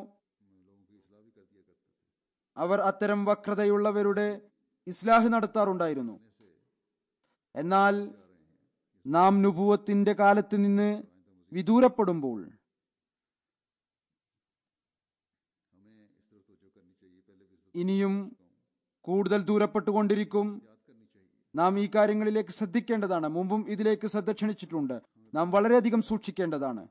അവർ അത്തരം വക്രതയുള്ളവരുടെ ഇസ്ലാഹ് നടത്താറുണ്ടായിരുന്നു. എന്നാൽ നാം നുബുവത്തിന്റെ കാലത്ത് നിന്ന് വിദൂരപ്പെടുമ്പോൾ ഇനിയും കൂടുതൽ ദൂരപ്പെട്ടുകൊണ്ടിരിക്കും. നാം ഈ കാര്യങ്ങളിലേക്ക് ശ്രദ്ധിക്കേണ്ടതാണ്. മുമ്പും ഇതിലേക്ക് ശ്രദ്ധ ക്ഷണിച്ചിട്ടുണ്ട്. നാം വളരെയധികം സൂക്ഷിക്കേണ്ടതാണ്.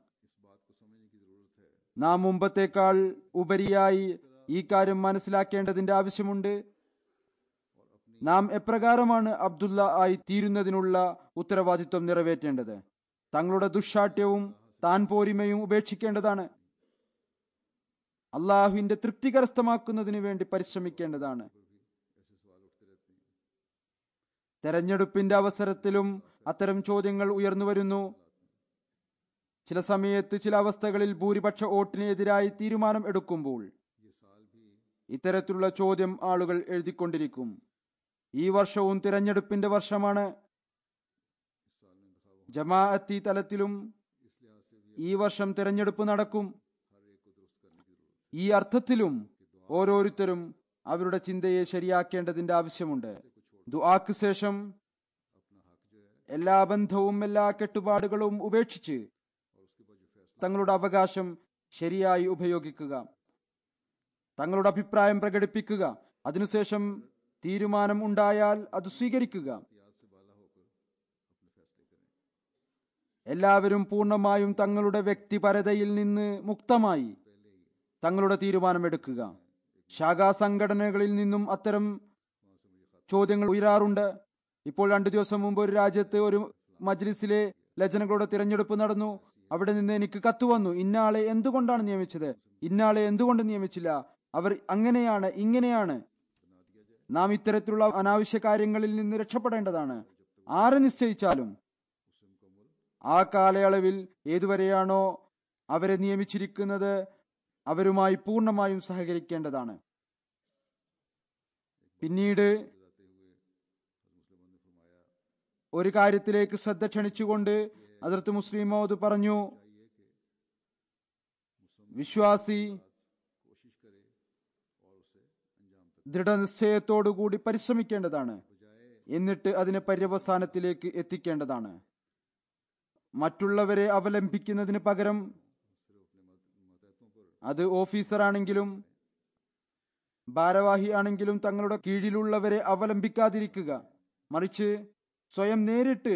നാം മുമ്പത്തേക്കാൾ ഉപരിയായി ഈ കാര്യം മനസ്സിലാക്കേണ്ടതിന്റെ ആവശ്യമുണ്ട്. നാം എപ്രകാരമാണ് അബ്ദുള്ള ആയി തീരുന്നതിനുള്ള ഉത്തരവാദിത്വം നിറവേറ്റേണ്ടത്? തങ്ങളുടെ ദുശ്ശാഠ്യവും താൻ പോരിമയും ഉപേക്ഷിക്കേണ്ടതാണ്. അള്ളാഹുവിന്റെ തൃപ്തി കരസ്ഥമാക്കുന്നതിന് വേണ്ടി പരിശ്രമിക്കേണ്ടതാണ്. തെരഞ്ഞെടുപ്പിന്റെ അവസരത്തിലും അത്തരം ചോദ്യങ്ങൾ ഉയർന്നു വരുന്നു. ചില സമയത്ത് ചില അവസ്ഥകളിൽ ഭൂരിപക്ഷ വോട്ടിനെതിരായി തീരുമാനം എടുക്കുമ്പോൾ ഇത്തരത്തിലുള്ള ചോദ്യം ആളുകൾ എഴുതിക്കൊണ്ടിരിക്കും. ഈ വർഷവും തിരഞ്ഞെടുപ്പിന്റെ വർഷമാണ്. ജമാഅത്തി തലത്തിലും ഈ വർഷം തിരഞ്ഞെടുപ്പ് നടക്കും. ഈ അർത്ഥത്തിലും ഓരോരുത്തരും അവരുടെ ചിന്തയെ ശരിയാക്കേണ്ടതിന്റെ ആവശ്യമുണ്ട്. ദുആക്ക് ശേഷം എല്ലാ ബന്ധവും എല്ലാ കെട്ടുപാടുകളും ഉപേക്ഷിച്ച് തങ്ങളുടെ അവകാശം ശരിയായി ഉപയോഗിക്കുക, തങ്ങളുടെ അഭിപ്രായം പ്രകടിപ്പിക്കുക. അതിനുശേഷം തീരുമാനം ഉണ്ടായാൽ അത് സ്വീകരിക്കുക. എല്ലാവരും പൂർണ്ണമായും തങ്ങളുടെ വ്യക്തിപരതയിൽ നിന്ന് മുക്തമായി തങ്ങളുടെ തീരുമാനമെടുക്കുക. ശാഖാ സംഘടനകളിൽ നിന്നും അത്തരം ചോദ്യങ്ങൾ ഉയരാറുണ്ട്. ഇപ്പോൾ 2 ദിവസം മുമ്പ് ഒരു രാജ്യത്ത് ഒരു മജ്ലിസിലെ ലജനകളുടെ തിരഞ്ഞെടുപ്പ് നടന്നു. അവിടെ നിന്ന് എനിക്ക് കത്ത് വന്നു, ഇന്നയാളെ എന്തുകൊണ്ടാണ് നിയമിച്ചത്, ഇന്നയാളെ എന്തുകൊണ്ട് നിയമിച്ചില്ല, അവർ അങ്ങനെയാണ് ഇങ്ങനെയാണ്. നാം ഇത്തരത്തിലുള്ള അനാവശ്യ കാര്യങ്ങളിൽ നിന്ന് രക്ഷപ്പെടേണ്ടതാണ്. ആരെ നിശ്ചയിച്ചാലും ആ കാലയളവിൽ ഏതുവരെയാണോ അവരെ നിയമിച്ചിരിക്കുന്നത് അവരുമായി പൂർണ്ണമായും സഹകരിക്കേണ്ടതാണ്. പിന്നീട് ഒരു കാര്യത്തിലേക്ക് ശ്രദ്ധ ക്ഷണിച്ചുകൊണ്ട് ഹദ്റത്ത് മുസ്ലിം മൗദ് പറഞ്ഞു, വിശ്വാസി ദൃഢനിശ്ചയത്തോടുകൂടി പരിശ്രമിക്കേണ്ടതാണ്. എന്നിട്ട് അതിനെ പര്യവസാനത്തിലേക്ക് എത്തിക്കേണ്ടതാണ്. മറ്റുള്ളവരെ അവലംബിക്കുന്നതിന് പകരം, അത് ഓഫീസറാണെങ്കിലും ഭാരവാഹി ആണെങ്കിലും, തങ്ങളുടെ കീഴിലുള്ളവരെ അവലംബിക്കാതിരിക്കുക. മറിച്ച് സ്വയം നേരിട്ട്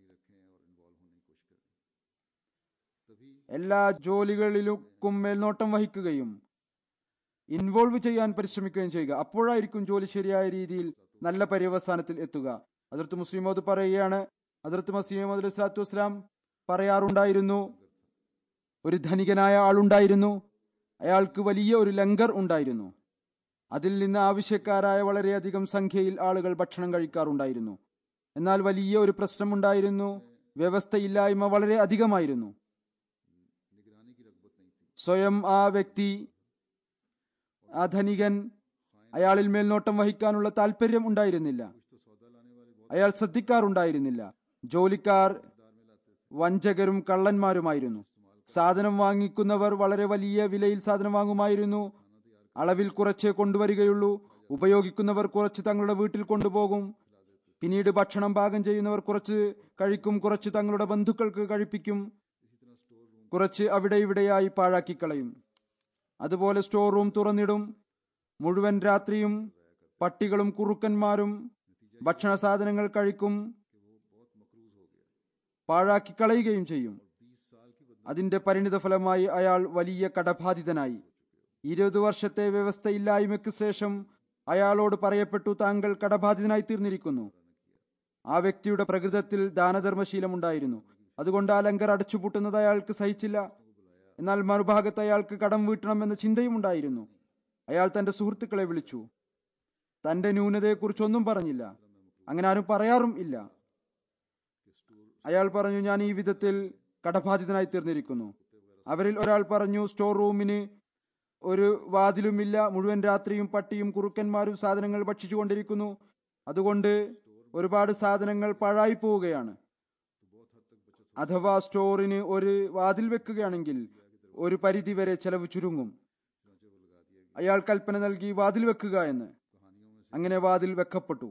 എല്ലാ ജോലികളിലും മേൽനോട്ടം വഹിക്കുകയും ഇൻവോൾവ് ചെയ്യാൻ പരിശ്രമിക്കുകയും ചെയ്യുക. അപ്പോഴായിരിക്കും ജോലി ശരിയായ രീതിയിൽ നല്ല പര്യവസാനത്തിൽ എത്തുക. ഹദ്റത്ത് മുസ്ലിം മൗദ് പറയുകയാണ്, ഹദ്റത്ത് മസീഹ് മൗഊദ് അലൈഹി സ്വലാത്തു വസ്സലാം പറയാറുണ്ടായിരുന്നു, ഒരു ധനികനായ ആളുണ്ടായിരുന്നു. അയാൾക്ക് വലിയ ഒരു ലങ്കർ ഉണ്ടായിരുന്നു. അതിൽ നിന്ന് ആവശ്യക്കാരായ വളരെയധികം സംഖ്യയിൽ ആളുകൾ ഭക്ഷണം കഴിക്കാറുണ്ടായിരുന്നു. എന്നാൽ വലിയ ഒരു പ്രശ്നമുണ്ടായിരുന്നു. വ്യവസ്ഥയില്ലായ്മ വളരെ അധികമായിരുന്നു. സ്വയം ആ വ്യക്തി, ആ ധനികൻ, അയാളിൽ മേൽനോട്ടം വഹിക്കാനുള്ള താല്പര്യം ഉണ്ടായിരുന്നില്ല. അയാൾ ശ്രദ്ധിക്കാറുണ്ടായിരുന്നില്ല. ജോലിക്കാർ വഞ്ചകരും കള്ളന്മാരുമായിരുന്നു. സാധനം വാങ്ങിക്കുന്നവർ വളരെ വലിയ വിലയിൽ സാധനം വാങ്ങുമായിരുന്നു. അളവിൽ കുറച്ചേ കൊണ്ടുവരികയുള്ളൂ. ഉപയോഗിക്കുന്നവർ കുറച്ച് തങ്ങളുടെ വീട്ടിൽ കൊണ്ടുപോകും. പിന്നീട് ഭക്ഷണം പാകം ചെയ്യുന്നവർ കുറച്ച് കഴിക്കും, കുറച്ച് തങ്ങളുടെ ബന്ധുക്കൾക്ക് കഴിപ്പിക്കും, കുറച്ച് അവിടെ ഇവിടെയായി പാഴാക്കിക്കളയും. അതുപോലെ സ്റ്റോർ റൂം തുറന്നിടും. മുഴുവൻ രാത്രിയും പട്ടികളും കുറുക്കന്മാരും ഭക്ഷണ സാധനങ്ങൾ കഴിക്കും, പാഴാക്കിക്കളയുകയും ചെയ്യും. അതിന്റെ പരിണിത ഫലമായി അയാൾ വലിയ കടബാധിതനായി. 20 വർഷത്തെ വ്യവസ്ഥയില്ലായ്മയ്ക്ക് ശേഷം അയാളോട് പറയപ്പെട്ടു, താങ്കൾ കടബാധിതനായി തീർന്നിരിക്കുന്നു. ആ വ്യക്തിയുടെ പ്രകൃതത്തിൽ ദാനധർമ്മശീലമുണ്ടായിരുന്നു. അതുകൊണ്ട് ആ ലങ്കർ അടച്ചുപൂട്ടുന്നത് അയാൾക്ക് സഹിച്ചില്ല. എന്നാൽ മറുഭാഗത്ത് അയാൾക്ക് കടം വീട്ടണമെന്ന ചിന്തയും ഉണ്ടായിരുന്നു. അയാൾ തന്റെ സുഹൃത്തുക്കളെ വിളിച്ചു. തന്റെ ന്യൂനതയെക്കുറിച്ചൊന്നും പറഞ്ഞില്ല. അങ്ങനെ ആരും പറയാറും ഇല്ല. അയാൾ പറഞ്ഞു, ഞാൻ ഈ വിധത്തിൽ കടബാധിതനായി തീർന്നിരിക്കുന്നു. അവരിൽ ഒരാൾ പറഞ്ഞു, സ്റ്റോർ റൂമിന് ഒരു വാതിലുമില്ല. മുഴുവൻ രാത്രിയും പട്ടിയും കുറുക്കന്മാരും സാധനങ്ങൾ ഭക്ഷിച്ചുകൊണ്ടിരിക്കുന്നു. അതുകൊണ്ട് ഒരുപാട് സാധനങ്ങൾ പാഴായി പോവുകയാണ്. അഥവാ സ്റ്റോറിന് ഒരു വാതിൽ വെക്കുകയാണെങ്കിൽ ഒരു പരിധി വരെ ചെലവ് ചുരുങ്ങും. അയാൾ കൽപ്പന നൽകി വാതിൽ വെക്കുക എന്ന്. അങ്ങനെ വാതിൽ വെക്കപ്പെട്ടു.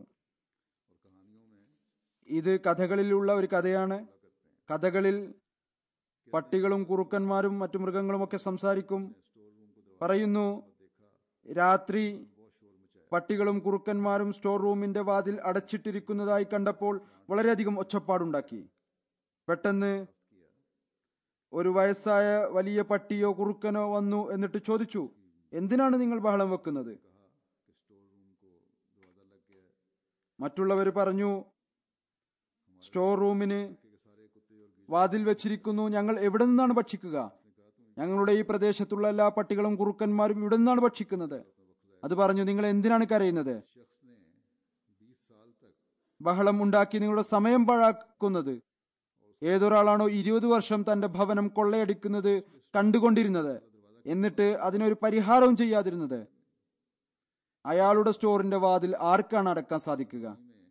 ഇത് കഥകളിലുള്ള ഒരു കഥയാണ്. കഥകളിൽ പട്ടികളും കുറുക്കന്മാരും മറ്റു മൃഗങ്ങളും ഒക്കെ സംസാരിക്കും. പറയുന്നു, രാത്രി പട്ടികളും കുറുക്കന്മാരും സ്റ്റോർ റൂമിന്റെ വാതിൽ അടച്ചിട്ടിരിക്കുന്നതായി കണ്ടപ്പോൾ വളരെയധികം ഒച്ചപ്പാടുണ്ടാക്കി. പെട്ടെന്ന് ഒരു വയസ്സായ വലിയ പട്ടിയോ കുറുക്കനോ വന്നു. എന്നിട്ട് ചോദിച്ചു, എന്തിനാണ് നിങ്ങൾ ബഹളം വെക്കുന്നത്? മറ്റുള്ളവർ പറഞ്ഞു, സ്റ്റോർ റൂമിന് വാതിൽ വെച്ചിരിക്കുന്നു. ഞങ്ങൾ എവിടെ നിന്നാണ് ഭക്ഷിക്കുക? ഞങ്ങളുടെ ഈ പ്രദേശത്തുള്ള എല്ലാ പട്ടികളും കുറുക്കന്മാരും ഇവിടെ നിന്നാണ് ഭക്ഷിക്കുന്നത്. അത് പറഞ്ഞു, നിങ്ങൾ എന്തിനാണ് കരയുന്നത്? ബഹളം ഉണ്ടാക്കി നിങ്ങളുടെ സമയം പാഴാക്കുന്നത്? ഏതൊരാളാണോ 20 വർഷം തന്റെ ഭവനം കൊള്ളയടിക്കുന്നത് കണ്ടുകൊണ്ടിരുന്നത്, എന്നിട്ട് അതിനൊരു പരിഹാരവും ചെയ്യാതിരുന്നത്, അയാളുടെ സ്റ്റോറിന്റെ വാതിൽ ആർക്കാണ് അടക്കാൻ സാധിക്കുക?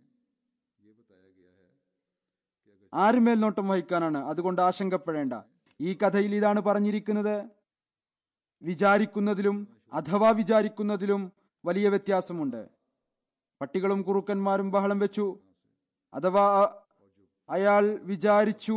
ആര് മേൽനോട്ടം വഹിക്കാനാണ്? അതുകൊണ്ട് ആശങ്കപ്പെടേണ്ട. ഈ കഥയിൽ ഇതാണ് പറഞ്ഞിരിക്കുന്നത്. വിചാരിക്കുന്നതിലും അഥവാ വിചാരിക്കുന്നതിലും വലിയ വ്യത്യാസമുണ്ട്. പട്ടികളും കുറുക്കന്മാരും ബഹളം വെച്ചു. അഥവാ അയാൾ വിചാരിച്ചു,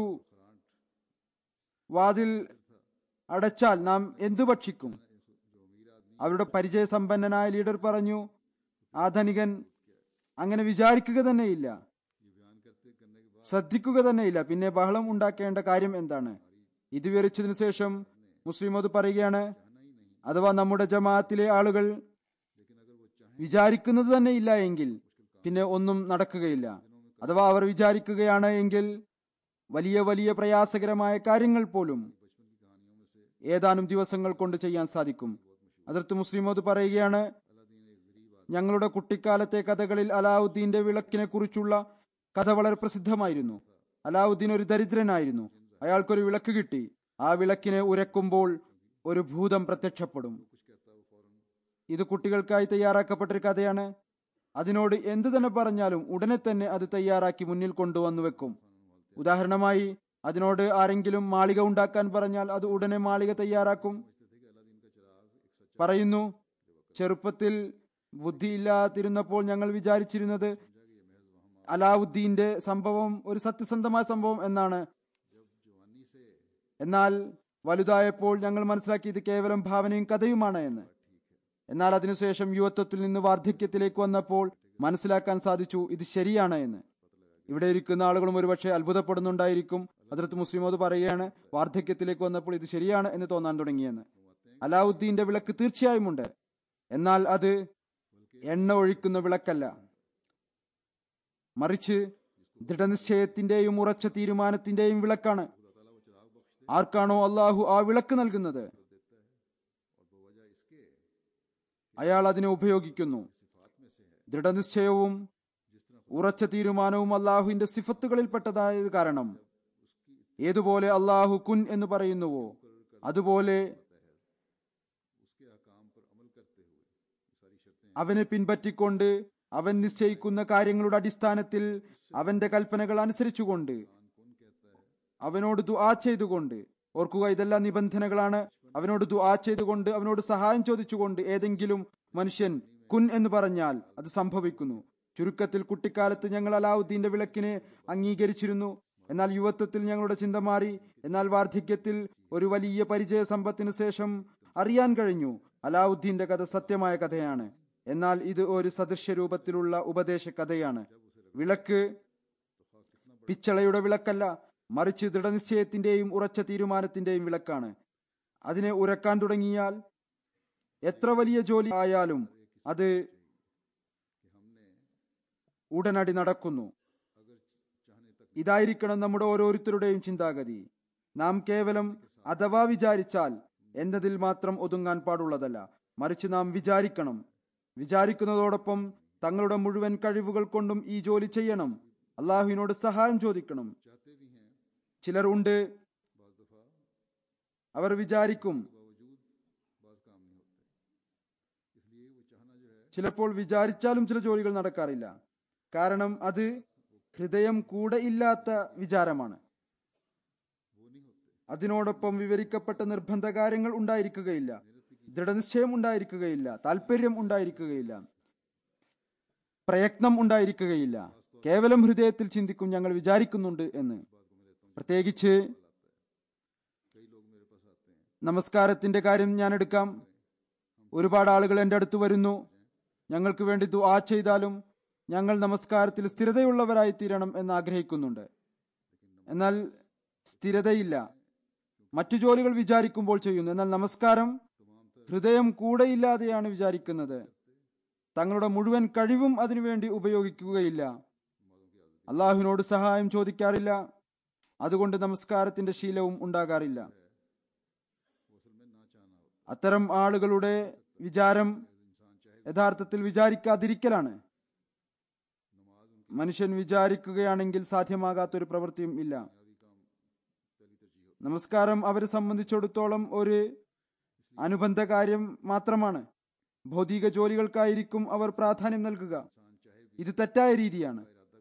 വാതിൽ അടച്ചാൽ നാം എന്തു ഭക്ഷിക്കും? അവരുടെ പരിചയസമ്പന്നനായ ലീഡർ പറഞ്ഞു, ആ ധനികൻ അങ്ങനെ വിചാരിക്കുക തന്നെയില്ല, ശ്രദ്ധിക്കുക തന്നെയില്ല. പിന്നെ ബഹളം ഉണ്ടാക്കേണ്ട കാര്യം എന്താണ്? ഇത് വിവരിച്ചതിനു ശേഷം മുസ്ലിമോദ് പറയുകയാണ്, അഥവാ നമ്മുടെ ജമാഅത്തിലെ ആളുകൾ വിചാരിക്കുന്നത് തന്നെ ഇല്ല എങ്കിൽ പിന്നെ ഒന്നും നടക്കുകയില്ല. അഥവാ അവർ വിചാരിക്കുകയാണ് എങ്കിൽ വലിയ വലിയ പ്രയാസകരമായ കാര്യങ്ങൾ പോലും ഏതാനും ദിവസങ്ങൾ കൊണ്ട് ചെയ്യാൻ സാധിക്കും. അതിർത്ത് മുസ്ലിമോദ് പറയുകയാണ്, ഞങ്ങളുടെ കുട്ടിക്കാലത്തെ കഥകളിൽ അലാവുദ്ദീന്റെ വിളക്കിനെ കുറിച്ചുള്ള കഥ വളരെ പ്രസിദ്ധമായിരുന്നു. അലാവുദ്ദീൻ ഒരു ദരിദ്രനായിരുന്നു. അയാൾക്കൊരു വിളക്ക് കിട്ടി. ആ വിളക്കിനെ ഉരക്കുമ്പോൾ ഒരു ഭൂതം പ്രത്യക്ഷപ്പെടും. ഇത് കുട്ടികൾക്കായി തയ്യാറാക്കപ്പെട്ടൊരു കഥയാണ്. അതിനോട് എന്തു തന്നെ പറഞ്ഞാലും ഉടനെ തന്നെ അത് തയ്യാറാക്കി മുന്നിൽ കൊണ്ടുവന്നു വെക്കും. ഉദാഹരണമായി, അതിനോട് ആരെങ്കിലും മാളിക ഉണ്ടാക്കാൻ പറഞ്ഞാൽ അത് ഉടനെ മാളിക തയ്യാറാക്കും. പറയുന്നു, ചെറുപ്പത്തിൽ ബുദ്ധിയില്ലാതിരുന്നപ്പോൾ ഞങ്ങൾ വിചാരിച്ചിരുന്നത് അലാവുദ്ദീന്റെ സംഭവം ഒരു സത്യസന്ധമായ സംഭവം എന്നാണ്. എന്നാൽ വലുതായപ്പോൾ ഞങ്ങൾ മനസ്സിലാക്കി ഇത് കേവലം ഭാവനയും കഥയുമാണ് എന്ന്. എന്നാൽ അതിനുശേഷം യുവത്വത്തിൽ നിന്ന് വാർദ്ധക്യത്തിലേക്ക് വന്നപ്പോൾ മനസ്സിലാക്കാൻ സാധിച്ചു ഇത് ശരിയാണ് എന്ന്. ഇവിടെ ഇരിക്കുന്ന ആളുകളും ഒരുപക്ഷെ അത്ഭുതപ്പെടുന്നുണ്ടായിരിക്കും. ഹദ്രത്ത് മുസ്ലിമോദ് പറയുകയാണ്, വാർദ്ധക്യത്തിലേക്ക് വന്നപ്പോൾ ഇത് ശരിയാണ് എന്ന് തോന്നാൻ തുടങ്ങിയെന്ന്. അലാവുദ്ദീന്റെ വിളക്ക് തീർച്ചയായും ഉണ്ട്, എന്നാൽ അത് എണ്ണ ഒഴിക്കുന്ന വിളക്കല്ല, മറിച്ച് ദൃഢനിശ്ചയത്തിന്റെയും ഉറച്ച തീരുമാനത്തിന്റെയും വിളക്കാണ്. ആർക്കാണോ അള്ളാഹു ആ വിളക്ക് നൽകുന്നത്, അയാൾ അതിനെ ഉപയോഗിക്കുന്നു. ദൃഢനിശ്ചയവും ഉറച്ച തീരുമാനവും അള്ളാഹുവിന്റെ സിഫത്തുകളിൽപ്പെട്ടതായത് കാരണം ഏതുപോലെ അള്ളാഹു കുൻ എന്ന് പറയുന്നുവോ അതുപോലെ അവനെ പിൻപറ്റിക്കൊണ്ട് അവൻ നിശ്ചയിക്കുന്ന കാര്യങ്ങളുടെ അടിസ്ഥാനത്തിൽ അവന്റെ കൽപ്പനകൾ അനുസരിച്ചുകൊണ്ട് അവനോട് ദുആ ചെയ്തുകൊണ്ട്, ഓർക്കുക ഇതെല്ലാം നിബന്ധനകളാണ്, അവനോട് ദുആ ചെയ്തുകൊണ്ട് അവനോട് സഹായം ചോദിച്ചുകൊണ്ട് ഏതെങ്കിലും മനുഷ്യൻ കുൻ എന്ന് പറഞ്ഞാൽ അത് സംഭവിക്കുന്നു. ചുരുക്കത്തിൽ കുട്ടിക്കാലത്ത് ഞങ്ങൾ അലാവുദ്ദീന്റെ വിളക്കിനെ അംഗീകരിച്ചിരുന്നു. എന്നാൽ യുവത്വത്തിൽ ഞങ്ങളുടെ ചിന്ത മാറി. എന്നാൽ വാർദ്ധക്യത്തിൽ ഒരു വലിയ പരിചയ സമ്പത്തിനു ശേഷം അറിയാൻ കഴിഞ്ഞു അലാവുദ്ദീന്റെ കഥ സത്യമായ കഥയാണ്. എന്നാൽ ഇത് ഒരു സദൃശ്യ രൂപത്തിലുള്ള ഉപദേശ കഥയാണ്. വിളക്ക് പിച്ചളയുടെ വിളക്കല്ല, മറിച്ച് ദൃഢനിശ്ചയത്തിന്റെയും ഉറച്ച തീരുമാനത്തിന്റെയും വിളക്കാണ്. അതിനെ ഉരക്കാൻ തുടങ്ങിയാൽ എത്ര വലിയ ജോലി ആയാലും അത് ഉടനടി നടക്കുന്നു. ഇതായിരിക്കണം നമ്മുടെ ഓരോരുത്തരുടെയും ചിന്താഗതി. നാം കേവലം അഥവാ വിചാരിച്ചാൽ എന്നതിൽ മാത്രം ഒതുങ്ങാൻ പാടുള്ളതല്ല, മറിച്ച് നാം വിചാരിക്കണം. വിചാരിക്കുന്നതോടൊപ്പം തങ്ങളുടെ മുഴുവൻ കഴിവുകൾ കൊണ്ടും ഈ ജോലി ചെയ്യണം. അള്ളാഹുവിനോട് സഹായം ചോദിക്കണം. ചിലർ ഉണ്ട്, അവർ വിചാരിക്കും, ചിലപ്പോൾ വിചാരിച്ചാലും ചില ജോലികൾ നടക്കാറില്ല. കാരണം അത് ഹൃദയം കൂടെ ഇല്ലാത്ത വിചാരമാണ്. അതിനോടൊപ്പം വിവരിക്കപ്പെട്ട നിർബന്ധ കാര്യങ്ങൾ ഉണ്ടായിരിക്കുകയില്ല, ദൃഢനിശ്ചയം ഉണ്ടായിരിക്കുകയില്ല, താല്പര്യം ഉണ്ടായിരിക്കുകയില്ല, പ്രയത്നം ഉണ്ടായിരിക്കുകയില്ല. കേവലം ഹൃദയത്തിൽ ചിന്തിക്കും ഞങ്ങൾ വിചാരിക്കുന്നുണ്ട് എന്ന്. പ്രത്യേകിച്ച് നമസ്കാരത്തിന്റെ കാര്യം ഞാൻ എടുക്കാം. ഒരുപാട് ആളുകൾ എൻ്റെ അടുത്ത് വരുന്നു, ഞങ്ങൾക്ക് വേണ്ടി ദുആ ചെയ്താലും ഞങ്ങൾ നമസ്കാരത്തിൽ സ്ഥിരതയുള്ളവരായി തീരണം എന്ന് ആഗ്രഹിക്കുന്നുണ്ട്. എന്നാൽ സ്ഥിരതയില്ല. മറ്റു ജോലികൾ വിചാരിക്കുമ്പോൾ ചെയ്യുന്നു, എന്നാൽ നമസ്കാരം ഹൃദയം കൂടെയില്ലാതെയാണ് വിചാരിക്കുന്നത്. തങ്ങളുടെ മുഴുവൻ കഴിവും അതിനുവേണ്ടി ഉപയോഗിക്കുകയില്ല. അള്ളാഹുവിനോട് സഹായം ചോദിക്കാറില്ല. അതുകൊണ്ട് നമസ്കാരത്തിന്റെ ശീലവും ഉണ്ടാകാറില്ല. അത്തരം ആളുകളുടെ വിചാരം യഥാർത്ഥത്തിൽ വിചാരിക്കാതിരിക്കലാണ്. മനുഷ്യൻ വിചാരിക്കുകയാണെങ്കിൽ സാധ്യമാകാത്തൊരു പ്രവൃത്തിയും ഇല്ല. നമസ്കാരം അവരെ സംബന്ധിച്ചിടത്തോളം ഒരു അനുബന്ധ കാര്യം മാത്രമാണ്. ഭൗതിക ജോലികൾക്കായിരിക്കും അവർ പ്രാധാന്യം നൽകുക. ഇത് തെറ്റായ രീതിയാണ്.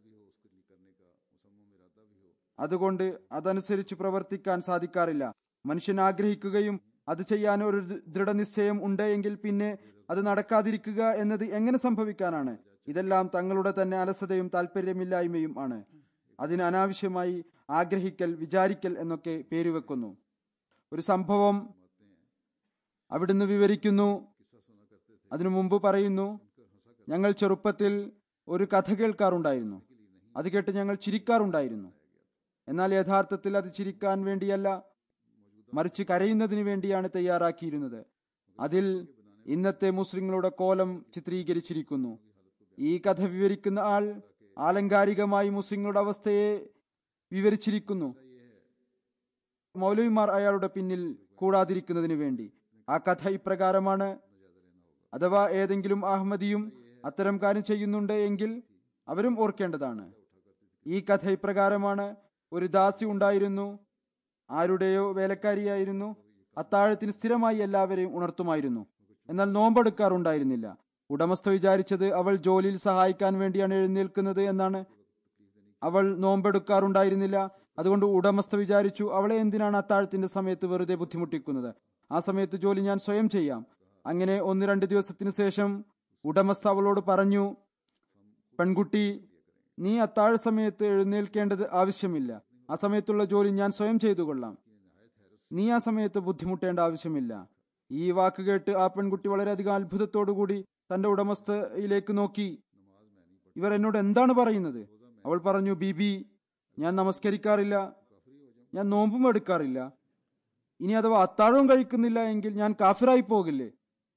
അതുകൊണ്ട് അതനുസരിച്ച് പ്രവർത്തിക്കാൻ സാധിക്കാറില്ല. മനുഷ്യൻ ആഗ്രഹിക്കുകയും അത് ചെയ്യാൻ ഒരു ദൃഢനിശ്ചയം ഉണ്ട് എങ്കിൽ പിന്നെ അത് നടക്കാതിരിക്കുക എന്നത് എങ്ങനെ സംഭവിക്കാനാണ്? ഇതെല്ലാം തങ്ങളുടെ തന്നെ അലസതയും താല്പര്യമില്ലായ്മയും ആണ്. അതിന് അനാവശ്യമായി ആഗ്രഹിക്കൽ, വിചാരിക്കൽ എന്നൊക്കെ പേരുവെക്കുന്നു. ഒരു സംഭവം അവിടുന്ന് വിവരിക്കുന്നു. അതിനു മുമ്പ് പറയുന്നു, ഞങ്ങൾ ചെറുപ്പത്തിൽ ഒരു കഥ കേൾക്കാറുണ്ടായിരുന്നു. അത് കേട്ട് ഞങ്ങൾ ചിരിക്കാറുണ്ടായിരുന്നു. എന്നാൽ യഥാർത്ഥത്തിൽ അത് ചിരിക്കാൻ വേണ്ടിയല്ല, മറിച്ച് കരയുന്നതിന് വേണ്ടിയാണ് തയ്യാറാക്കിയിരുന്നത്. അതിൽ ഇന്നത്തെ മുസ്ലിങ്ങളുടെ കോലം ചിത്രീകരിച്ചിരിക്കുന്നു. ഈ കഥ വിവരിക്കുന്ന ആൾ ആലങ്കാരികമായി മുസ്ലിങ്ങളുടെ അവസ്ഥയെ വിവരിച്ചിരിക്കുന്നു, മൗലവിമാർ അയാളുടെ പിന്നിൽ കൂടാതിരിക്കുന്നതിന് വേണ്ടി. ആ കഥ ഇപ്രകാരമാണ്. അഥവാ ഏതെങ്കിലും അഹമ്മദിയും അത്തരം കാര്യം ചെയ്യുന്നുണ്ട് എങ്കിൽ അവരും ഓർക്കേണ്ടതാണ്. ഈ കഥ ഇപ്രകാരമാണ്. ഒരു ദാസി ഉണ്ടായിരുന്നു, ആരുടെയോ വേലക്കാരിയായിരുന്നു. അത്താഴത്തിന് സ്ഥിരമായി എല്ലാവരെയും ഉണർത്തുമായിരുന്നു. എന്നാൽ നോമ്പെടുക്കാറുണ്ടായിരുന്നില്ല. ഉടമസ്ഥ വിചാരിച്ചത് അവൾ ജോലിയിൽ സഹായിക്കാൻ വേണ്ടിയാണ് എഴുന്നേൽക്കുന്നത് എന്നാണ്. അവൾ നോമ്പെടുക്കാറുണ്ടായിരുന്നില്ല. അതുകൊണ്ട് ഉടമസ്ഥ വിചാരിച്ചു, അവളെ എന്തിനാണ് അത്താഴത്തിന്റെ സമയത്ത് വെറുതെ ബുദ്ധിമുട്ടിക്കുന്നത്? ആ സമയത്ത് ജോലി ഞാൻ സ്വയം ചെയ്യാം. അങ്ങനെ 1-2 ദിവസത്തിനു ശേഷം ഉടമസ്ഥ അവളോട് പറഞ്ഞു, പെൺകുട്ടി, നീ അത്താഴ സമയത്ത് എഴുന്നേൽക്കേണ്ടത് ആവശ്യമില്ല. ആ സമയത്തുള്ള ജോലി ഞാൻ സ്വയം ചെയ്തു കൊള്ളാം. നീ ആ സമയത്ത് ബുദ്ധിമുട്ടേണ്ട ആവശ്യമില്ല. ഈ വാക്ക് കേട്ട് ആ പെൺകുട്ടി വളരെയധികം അത്ഭുതത്തോടുകൂടി തന്റെ ഉടമസ്ഥയിലേക്ക് നോക്കി. ഇവർ എന്നോട് എന്താണ് പറയുന്നത്? അവൾ പറഞ്ഞു, ബീബി, ഞാൻ നമസ്കരിക്കാറില്ല, ഞാൻ നോമ്പും എടുക്കാറില്ല. ഇനി അഥവാ അത്താഴവും കഴിക്കുന്നില്ല എങ്കിൽ ഞാൻ കാഫിറായി പോകില്ലേ?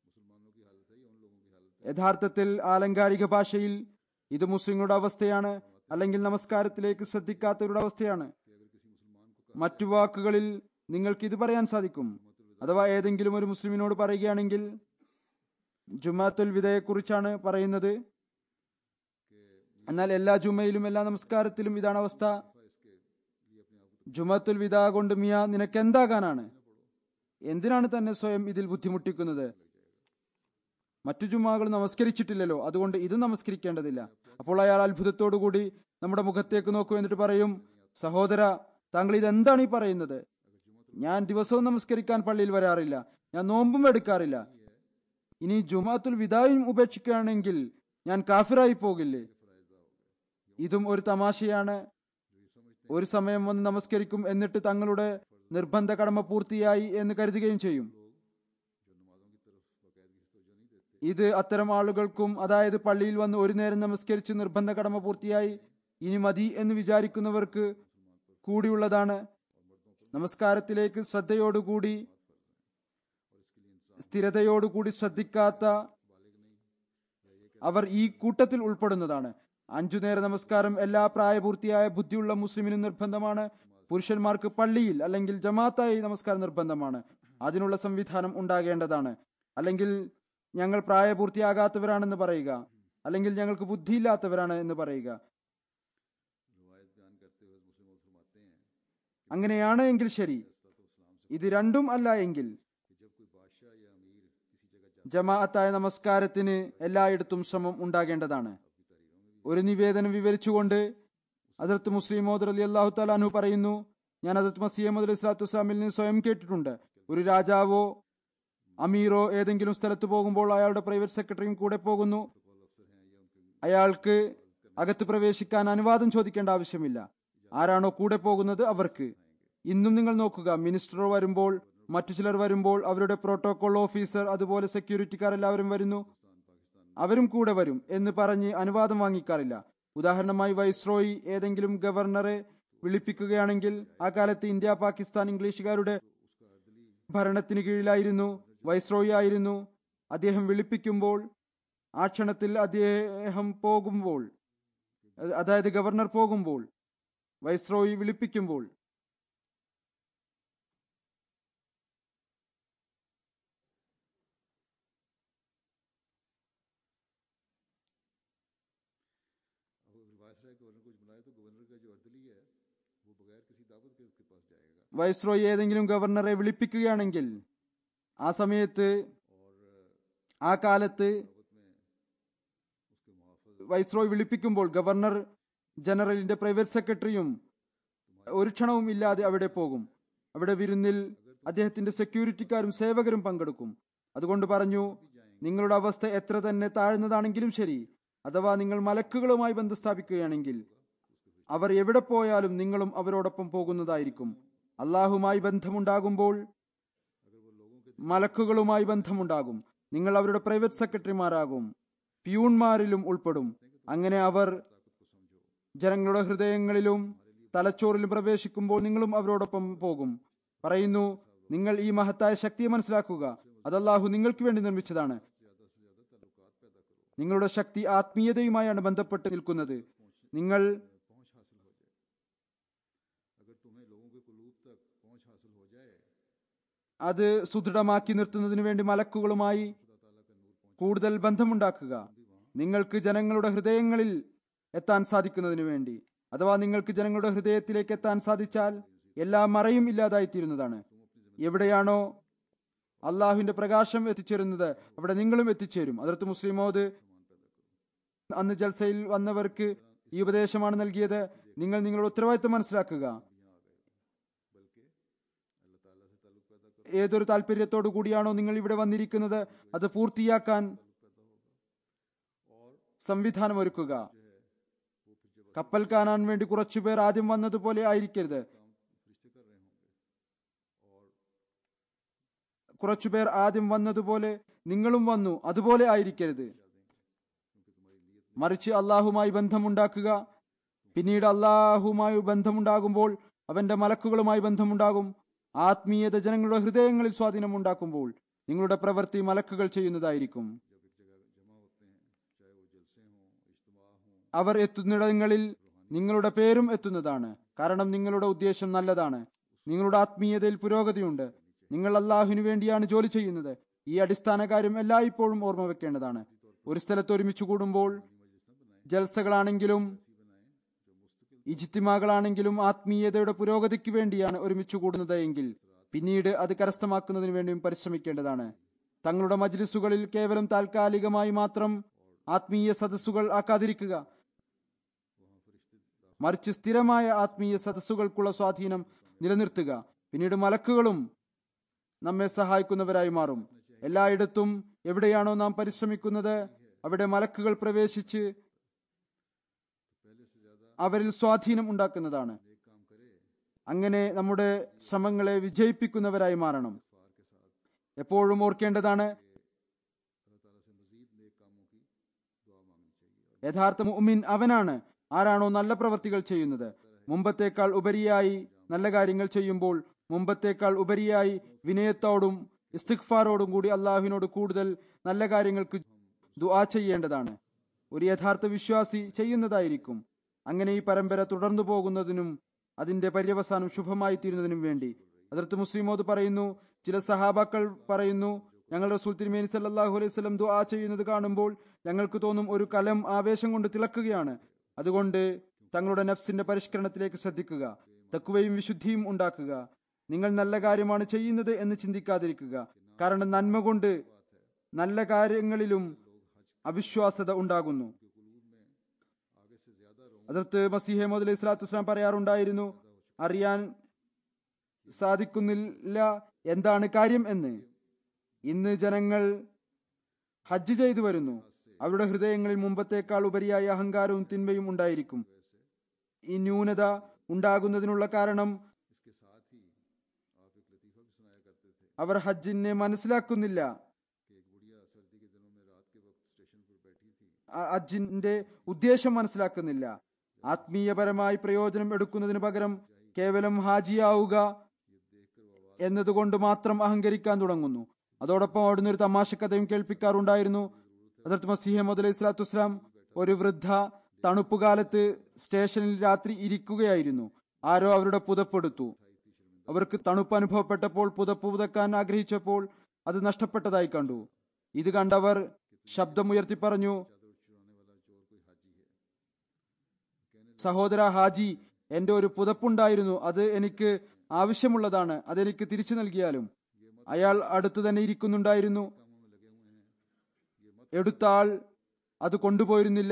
യഥാർത്ഥത്തിൽ ആലങ്കാരിക ഭാഷയിൽ ഇത് മുസ്ലിങ്ങളുടെ അവസ്ഥയാണ്, അല്ലെങ്കിൽ നമസ്കാരത്തിലേക്ക് ശ്രദ്ധിക്കാത്തവരുടെ അവസ്ഥയാണ്. മറ്റു വാക്കുകളിൽ നിങ്ങൾക്ക് ഇത് പറയാൻ സാധിക്കും. അഥവാ ഏതെങ്കിലും ഒരു മുസ്ലിമിനോട് പറയുകയാണെങ്കിൽ, ജുമാത്തുൽ വിദയെ കുറിച്ചാണ് പറയുന്നത്. എന്നാൽ എല്ലാ ജുമയിലും എല്ലാ നമസ്കാരത്തിലും ഇതാണ് അവസ്ഥ. ജുമാത്തുൽ വിദ കൊണ്ട് മിയ നിനക്ക് എന്താകാനാണ്? എന്തിനാണ് തന്നെ സ്വയം ഇതിൽ ബുദ്ധിമുട്ടിക്കുന്നത്? മറ്റു ജുമാകൾ നമസ്കരിച്ചിട്ടില്ലല്ലോ, അതുകൊണ്ട് ഇത് നമസ്കരിക്കേണ്ടതില്ല. അപ്പോൾ അയാൾ അത്ഭുതത്തോടുകൂടി നമ്മുടെ മുഖത്തേക്ക് നോക്കൂ, എന്നിട്ട് പറയും, സഹോദര, താങ്കൾ ഇതെന്താണ് ഈ പറയുന്നത്? ഞാൻ ദിവസവും നമസ്കരിക്കാൻ പള്ളിയിൽ വരാറില്ല, ഞാൻ നോമ്പും എടുക്കാറില്ല. ഇനി ജുമാത്തുൽ വിദായും ഉപേക്ഷിക്കുകയാണെങ്കിൽ ഞാൻ കാഫിറായി പോകില്ലേ? ഇതും ഒരു തമാശയാണ്. ഒരു സമയം വന്ന് നമസ്കരിക്കും, എന്നിട്ട് തങ്ങളുടെ നിർബന്ധ കടമ പൂർത്തിയായി എന്ന് കരുതുകയും ചെയ്യും. ഇത് അത്തരം ആളുകൾക്കും, അതായത് പള്ളിയിൽ വന്ന് ഒരു നേരം നമസ്കരിച്ച് നിർബന്ധ കടമ പൂർത്തിയായി ഇനി മതി എന്ന് വിചാരിക്കുന്നവർക്ക് കൂടിയുള്ളതാണ്. നമസ്കാരത്തിലേക്ക് ശ്രദ്ധയോടുകൂടി സ്ഥിരതയോടുകൂടി ശ്രദ്ധിക്കാത്ത അവർ ഈ കൂട്ടത്തിൽ ഉൾപ്പെടുന്നതാണ്. 5 നേര നമസ്കാരം എല്ലാ പ്രായപൂർത്തിയായ ബുദ്ധിയുള്ള മുസ്ലിമിനും നിർബന്ധമാണ്. പുരുഷന്മാർക്ക് പള്ളിയിൽ അല്ലെങ്കിൽ ജമാഅത്തായി നമസ്കാരം നിർബന്ധമാണ്. അതിനുള്ള സംവിധാനം ഉണ്ടാകേണ്ടതാണ്. അല്ലെങ്കിൽ ഞങ്ങൾ പ്രായപൂർത്തിയാകാത്തവരാണെന്ന് പറയുക, അല്ലെങ്കിൽ ഞങ്ങൾക്ക് ബുദ്ധിയില്ലാത്തവരാണ് എന്ന് പറയുക. അങ്ങനെയാണ് എങ്കിൽ ശരി. ഇത് രണ്ടും അല്ല എങ്കിൽ ജമാഅത്തായ നമസ്കാരത്തിന് എല്ലായിടത്തും ശ്രമം ഉണ്ടാകേണ്ടതാണ്. ഒരു നിവേദനം വിവരിച്ചുകൊണ്ട് ഹദ്റത്ത് മുസ്ലിം മൗദ് റളിയല്ലാഹു തആല അൻഹു പറയുന്നു, ഞാൻ ഹദ്റത്ത് മസീഹ് മൗഊദ് അലൈഹിസ്സലാത്തു വസ്സലാമിൽ നിന്ന് സ്വയം കേട്ടിട്ടുണ്ട്, ഒരു രാജാവോ അമീറോ ഏതെങ്കിലും സ്ഥലത്ത് പോകുമ്പോൾ അയാളുടെ പ്രൈവറ്റ് സെക്രട്ടറിയും കൂടെ പോകുന്നു. അയാൾക്ക് അകത്ത് പ്രവേശിക്കാൻ അനുവാദം ചോദിക്കേണ്ട ആവശ്യമില്ല. ആരാണോ കൂടെ പോകുന്നത് അവർക്ക്. ഇന്നും നിങ്ങൾ നോക്കുക, മിനിസ്റ്റർ വരുമ്പോൾ, മറ്റു ചിലർ വരുമ്പോൾ അവരുടെ പ്രോട്ടോകോൾ ഓഫീസർ, അതുപോലെ സെക്യൂരിറ്റിക്കാർ എല്ലാവരും വരുന്നു, അവരും കൂടെ വരും എന്ന് പറഞ്ഞ് അനുവാദം വാങ്ങിക്കാറില്ല. ഉദാഹരണമായി വൈസ്രോയി ഏതെങ്കിലും ഗവർണറെ വിളിപ്പിക്കുകയാണെങ്കിൽ, ആ കാലത്ത് ഇന്ത്യ പാകിസ്ഥാൻ ഇംഗ്ലീഷുകാരുടെ ഭരണത്തിന് കീഴിലായിരുന്നു, വൈസ്രോയി ആയിരുന്നു. അദ്ദേഹം വിളിപ്പിക്കുമ്പോൾ ആ ക്ഷണത്തിൽ അദ്ദേഹം പോകുമ്പോൾ, അതായത് ഗവർണർ പോകുമ്പോൾ, വൈസ്രോയി വിളിപ്പിക്കുമ്പോൾ വൈസ്രോയി ഏതെങ്കിലും ഗവർണറെ വിളിപ്പിക്കുകയാണെങ്കിൽ, ആ സമയത്ത് ആ കാലത്ത് വൈസ്രോയി വിളിപ്പിക്കുമ്പോൾ ഗവർണർ ജനറലിന്റെ പ്രൈവറ്റ് സെക്രട്ടറിയും ഒരു ക്ഷണവും ഇല്ലാതെ അവിടെ പോകും. അവിടെ വിരുന്നിൽ അദ്ദേഹത്തിന്റെ സെക്യൂരിറ്റിക്കാരും സേവകരും പങ്കെടുക്കും. അതുകൊണ്ട് പറഞ്ഞു, നിങ്ങളുടെ അവസ്ഥ എത്ര തന്നെ താഴ്ന്നതാണെങ്കിലും ശരി, അഥവാ നിങ്ങൾ മലക്കുകളുമായി ബന്ധം സ്ഥാപിക്കുകയാണെങ്കിൽ അവർ എവിടെ പോയാലും നിങ്ങളും അവരോടൊപ്പം പോകുന്നതായിരിക്കും. അള്ളാഹുമായി ബന്ധമുണ്ടാകുമ്പോൾ മലക്കുകളുമായി ബന്ധമുണ്ടാകും. നിങ്ങൾ അവരുടെ പ്രൈവറ്റ് സെക്രട്ടറിമാരാകും, പിയൂൺമാരിലും ഉൾപ്പെടും. അങ്ങനെ അവർ ജനങ്ങളുടെ ഹൃദയങ്ങളിലും തലച്ചോറിലും പ്രവേശിക്കുമ്പോൾ നിങ്ങളും അവരോടൊപ്പം പോകും. പറയുന്നു, നിങ്ങൾ ഈ മഹത്തായ ശക്തിയെ മനസ്സിലാക്കുക. അത് അല്ലാഹു നിങ്ങൾക്ക് വേണ്ടി നിർമ്മിച്ചതാണ്. നിങ്ങളുടെ ശക്തി ആത്മീയതയുമായാണ് ബന്ധപ്പെട്ട് നിൽക്കുന്നത്. നിങ്ങൾ അത് സുദൃഢമാക്കി നിർത്തുന്നതിന് വേണ്ടി മലക്കുകളുമായി കൂടുതൽ ബന്ധമുണ്ടാക്കുക. നിങ്ങൾക്ക് ജനങ്ങളുടെ ഹൃദയങ്ങളിൽ എത്താൻ സാധിക്കുന്നതിന് വേണ്ടി, അഥവാ നിങ്ങൾക്ക് ജനങ്ങളുടെ ഹൃദയത്തിലേക്ക് എത്താൻ സാധിച്ചാൽ എല്ലാ മറയും ഇല്ലാതായിത്തീരുന്നതാണ്. എവിടെയാണോ അള്ളാഹുവിന്റെ പ്രകാശം എത്തിച്ചേരുന്നത് അവിടെ നിങ്ങളും എത്തിച്ചേരും. ഹദ്റത്ത് മുസ്ലിം മൗഊദ് അന്ന് ജൽസയിൽ വന്നവർക്ക് ഈ ഉപദേശമാണ് നൽകിയത്. നിങ്ങൾ നിങ്ങളുടെ ഉത്തരവാദിത്വം മനസ്സിലാക്കുക. ഏതൊരു താല്പര്യത്തോടു കൂടിയാണോ നിങ്ങൾ ഇവിടെ വന്നിരിക്കുന്നത് അത് പൂർത്തിയാക്കാൻ സംവിധാനം ഒരുക്കുക. കപ്പൽ കാണാൻ വേണ്ടി കുറച്ചുപേർ ആദ്യം വന്നതുപോലെ ആയിരിക്കരുത്. കുറച്ചുപേർ ആദ്യം വന്നതുപോലെ നിങ്ങളും വന്നു അതുപോലെ ആയിരിക്കരുത്. മറിച്ച് അള്ളാഹുമായി ബന്ധമുണ്ടാക്കുക. പിന്നീട് അള്ളാഹുമായി ബന്ധമുണ്ടാകുമ്പോൾ അവന്റെ മലക്കുകളുമായി ബന്ധമുണ്ടാകും. ആത്മീയത ജനങ്ങളുടെ ഹൃദയങ്ങളിൽ സ്വാധീനം ഉണ്ടാക്കുമ്പോൾ നിങ്ങളുടെ പ്രവൃത്തി മലക്കുകൾ ചെയ്യുന്നതായിരിക്കും. അവർ എത്തുന്നിടങ്ങളിൽ നിങ്ങളുടെ പേരും എത്തുന്നതാണ്. കാരണം നിങ്ങളുടെ ഉദ്ദേശം നല്ലതാണ്. നിങ്ങളുടെ ആത്മീയതയിൽ പുരോഗതിയുണ്ട്. നിങ്ങൾ അള്ളാഹുവിന് വേണ്ടിയാണ് ജോലി ചെയ്യുന്നത്. ഈ അടിസ്ഥാന കാര്യം എല്ലായ്പ്പോഴും ഓർമ്മ വെക്കേണ്ടതാണ്. ഒരു സ്ഥലത്ത് ഒരുമിച്ച് കൂടുമ്പോൾ ജൽസകളാണെങ്കിലും ഇജ്തിമാകളാണെങ്കിലും ആത്മീയതയുടെ പുരോഗതിക്ക് വേണ്ടിയാണ് ഒരുമിച്ച് കൂടുന്നത് എങ്കിൽ പിന്നീട് അത് കരസ്ഥമാക്കുന്നതിന് വേണ്ടിയും പരിശ്രമിക്കേണ്ടതാണ്. തങ്ങളുടെ മജ്ലിസുകളിൽ കേവലം താൽക്കാലികമായി മാത്രം ആത്മീയ സദസ്സുകൾ ആക്കാതിരിക്കുക, മറിച്ച് സ്ഥിരമായ ആത്മീയ സദസ്സുകൾക്കുള്ള സ്വാധീനം നിലനിർത്തുക. പിന്നീട് മലക്കുകളും നമ്മെ സഹായിക്കുന്നവരായി മാറും. എല്ലായിടത്തും എവിടെയാണോ നാം പരിശ്രമിക്കുന്നത് അവിടെ മലക്കുകൾ പ്രവേശിച്ച് അവരിൽ സ്വാധീനം ഉണ്ടാക്കുന്നതാണ്. അങ്ങനെ നമ്മുടെ ശ്രമങ്ങളെ വിജയിപ്പിക്കുന്നവരായി മാറണം. എപ്പോഴും ഓർക്കേണ്ടതാണ്, യഥാർത്ഥ മുഅ്മിൻ അവനാണ് ആരാണോ നല്ല പ്രവർത്തികൾ ചെയ്യുന്നത്. മുമ്പത്തേക്കാൾ ഉപരിയായി നല്ല കാര്യങ്ങൾ ചെയ്യുമ്പോൾ മുമ്പത്തേക്കാൾ ഉപരിയായി വിനയത്തോടും ഇസ്തിഗ്ഫാറോടും കൂടി അള്ളാഹുവിനോട് കൂടുതൽ നല്ല കാര്യങ്ങൾക്ക് ദുആ ചെയ്യേണ്ടതാണ്. ഒരു യഥാർത്ഥ വിശ്വാസി ചെയ്യുന്നതായിരിക്കും. അങ്ങനെ ഈ പരമ്പര തുടർന്നു പോകുന്നതിനും അതിന്റെ പര്യവസാനം ശുഭമായി തീരുന്നതിനും വേണ്ടി ഹദ്റത്ത് മുസ്ലിമോദ് പറയുന്നു, ചില സഹാബാക്കൾ പറയുന്നു, ഞങ്ങൾ റസൂൽ തിരുമേനി സല്ലല്ലാഹു അലൈഹി വസല്ലം ദുആ ചെയ്യുന്നത് കാണുമ്പോൾ ഞങ്ങൾക്ക് തോന്നും ഒരു കലം ആവേശം കൊണ്ട് തിളക്കുകയാണ്. അതുകൊണ്ട് തങ്ങളുടെ നഫ്സിന്റെ പരിഷ്കരണത്തിലേക്ക് ശ്രദ്ധിക്കുക, തഖ്വയും വിശുദ്ധിയും ഉണ്ടാക്കുക. നിങ്ങൾ നല്ല കാര്യമാണ് ചെയ്യുന്നത് എന്ന് ചിന്തിക്കാതിരിക്കുക. കാരണം നന്മ കൊണ്ട് നല്ല കാര്യങ്ങളിലും അവിശ്വാസത ഉണ്ടാകുന്നു. ഹദ്റത്ത് മസീഹ് മൗഊദ് അലൈഹി സ്വലാത്തു വസ്സലാം പറയാറുണ്ടായിരുന്നു, അറിയാൻ സാധിക്കുന്നില്ല എന്താണ് കാര്യം എന്ന്. ഇന്ന് ജനങ്ങൾ ഹജ്ജ് ചെയ്തു വരുന്നു. അവരുടെ ഹൃദയങ്ങളിൽ മുമ്പത്തേക്കാൾ ഉപരിയായ അഹങ്കാരവും തിന്മയും ഉണ്ടായിരിക്കും. ഈ ന്യൂനത ഉണ്ടാകുന്നതിനുള്ള കാരണം അവർ ഹജ്ജിനെ മനസ്സിലാക്കുന്നില്ല, ഹജ്ജിന്റെ ഉദ്ദേശം മനസ്സിലാക്കുന്നില്ല. ആത്മീയപരമായി പ്രയോജനം എടുക്കുന്നതിന് പകരം കേവലം ഹാജിയാവുക എന്നതുകൊണ്ട് മാത്രം അഹങ്കരിക്കാൻ തുടങ്ങുന്നു. അതോടൊപ്പം അവിടുന്ന് ഒരു തമാശ കഥയും കേൾപ്പിക്കാറുണ്ടായിരുന്നു. ഹദ്റത്ത് മസീഹ് മൗഊദ് അലൈഹി സ്വലാത്തു വസ്സലാം ഒരു വൃദ്ധ തണുപ്പുകാലത്ത് സ്റ്റേഷനിൽ രാത്രി ഇരിക്കുകയായിരുന്നു. ആരോ അവരുടെ പുതപ്പെടുത്തു. അവർക്ക് തണുപ്പ് അനുഭവപ്പെട്ടപ്പോൾ പുതപ്പ് പുതക്കാൻ ആഗ്രഹിച്ചപ്പോൾ അത് നഷ്ടപ്പെട്ടതായി കണ്ടു. ഇത് കണ്ടവർ ശബ്ദമുയർത്തി പറഞ്ഞു, സഹോദര ഹാജി, എന്റെ ഒരു പുതപ്പുണ്ടായിരുന്നു, അത് എനിക്ക് ആവശ്യമുള്ളതാണ്, അതെനിക്ക് തിരിച്ചു നൽകിയാലും. അയാൾ അടുത്തു തന്നെ ഇരിക്കുന്നുണ്ടായിരുന്നു. എടുത്ത ആൾ അത് കൊണ്ടുപോയിരുന്നില്ല.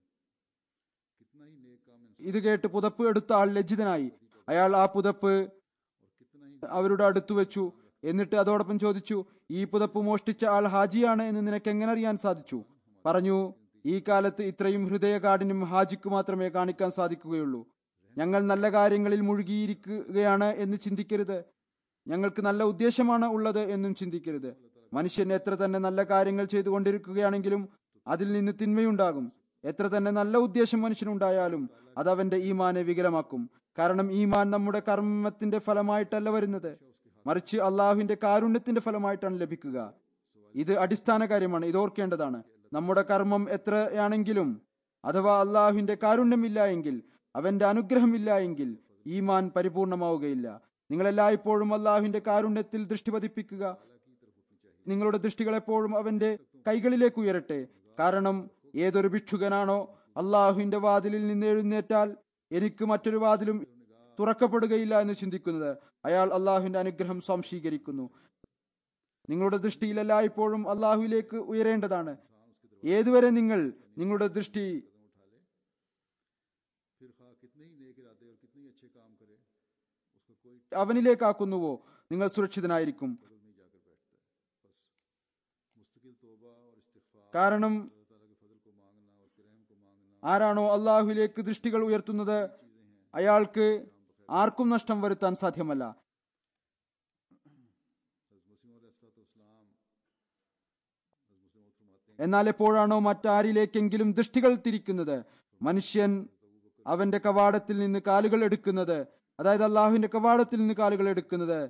ഇത് കേട്ട് പുതപ്പ് എടുത്ത ആൾ ലജ്ജിതനായി. അയാൾ ആ പുതപ്പ് അവരുടെ അടുത്തു വെച്ചു. എന്നിട്ട് അതോടൊപ്പം ചോദിച്ചു, ഈ പുതപ്പ് മോഷ്ടിച്ച ആൾ ഹാജിയാണ് എന്ന് നിനക്ക് എങ്ങനെ അറിയാൻ സാധിച്ചു? പറഞ്ഞു, ഈ കാലത്ത് ഇത്രയും ഹൃദയകാഠിന്യം ഹാജിക്ക് മാത്രമേ കാണിക്കാൻ സാധിക്കുകയുള്ളൂ. ഞങ്ങൾ നല്ല കാര്യങ്ങളിൽ മുഴുകിയിരിക്കുകയാണ് എന്ന് ചിന്തിക്കരുത്. ഞങ്ങൾക്ക് നല്ല ഉദ്ദേശമാണ് ഉള്ളത് എന്നും ചിന്തിക്കരുത്. മനുഷ്യൻ എത്ര തന്നെ നല്ല കാര്യങ്ങൾ ചെയ്തുകൊണ്ടിരിക്കുകയാണെങ്കിലും അതിൽ നിന്ന് തിന്മയുണ്ടാകും. എത്ര തന്നെ നല്ല ഉദ്ദേശം മനുഷ്യനുണ്ടായാലും അത് അവന്റെ ഈമാനെ വികലമാക്കും. കാരണം ഈമാൻ നമ്മുടെ കർമ്മത്തിന്റെ ഫലമായിട്ടല്ല വരുന്നത്, മറിച്ച് അള്ളാഹുവിന്റെ കാരുണ്യത്തിന്റെ ഫലമായിട്ടാണ് ലഭിക്കുക. ഇത് അടിസ്ഥാന കാര്യമാണ്, ഇത് ഓർക്കേണ്ടതാണ്. നമ്മുടെ കർമ്മം എത്രയാണെങ്കിലും അഥവാ അള്ളാഹുവിന്റെ കാരുണ്യമില്ല എങ്കിൽ, അവന്റെ അനുഗ്രഹമില്ല എങ്കിൽ ഈമാൻ പരിപൂർണമാവുകയില്ല. നിങ്ങൾ എല്ലായ്പ്പോഴും അള്ളാഹുവിന്റെ കാരുണ്യത്തിൽ ദൃഷ്ടി പതിപ്പിക്കുക. നിങ്ങളുടെ ദൃഷ്ടികൾ എപ്പോഴും അവന്റെ കൈകളിലേക്ക് ഉയരട്ടെ. കാരണം ഏതൊരു ഭിക്ഷുകനാണോ അള്ളാഹുവിന്റെ വാതിലിൽ നിന്ന് എഴുന്നേറ്റാൽ എനിക്ക് മറ്റൊരു വാതിലും തുറക്കപ്പെടുകയില്ല എന്ന് ചിന്തിക്കുന്നത്, അയാൾ അള്ളാഹുവിന്റെ അനുഗ്രഹം സ്വാംശീകരിക്കുന്നു. നിങ്ങളുടെ ദൃഷ്ടിയിൽ എല്ലായ്പ്പോഴും അള്ളാഹുവിലേക്ക് ഉയരേണ്ടതാണ്. ഏതുവരെ നിങ്ങൾ നിങ്ങളുടെ ദൃഷ്ടി അവനിലേക്കാക്കുന്നുവോ നിങ്ങൾ സുരക്ഷിതനായിരിക്കും. കാരണം ആരാണോ അള്ളാഹുവിലേക്ക് ദൃഷ്ടികൾ ഉയർത്തുന്നത് അയാൾക്ക് ആർക്കും നഷ്ടം വരുത്താൻ സാധ്യമല്ല. എന്നാൽ എപ്പോഴാണോ മറ്റാരിലേക്കെങ്കിലും ദൃഷ്ടികൾ തിരിക്കുന്നത്, മനുഷ്യൻ അവന്റെ കവാടത്തിൽ നിന്ന് കാലുകൾ എടുക്കുന്നത്, അതായത് അള്ളാഹുവിന്റെ കവാടത്തിൽ നിന്ന് കാലുകൾ എടുക്കുന്നത്,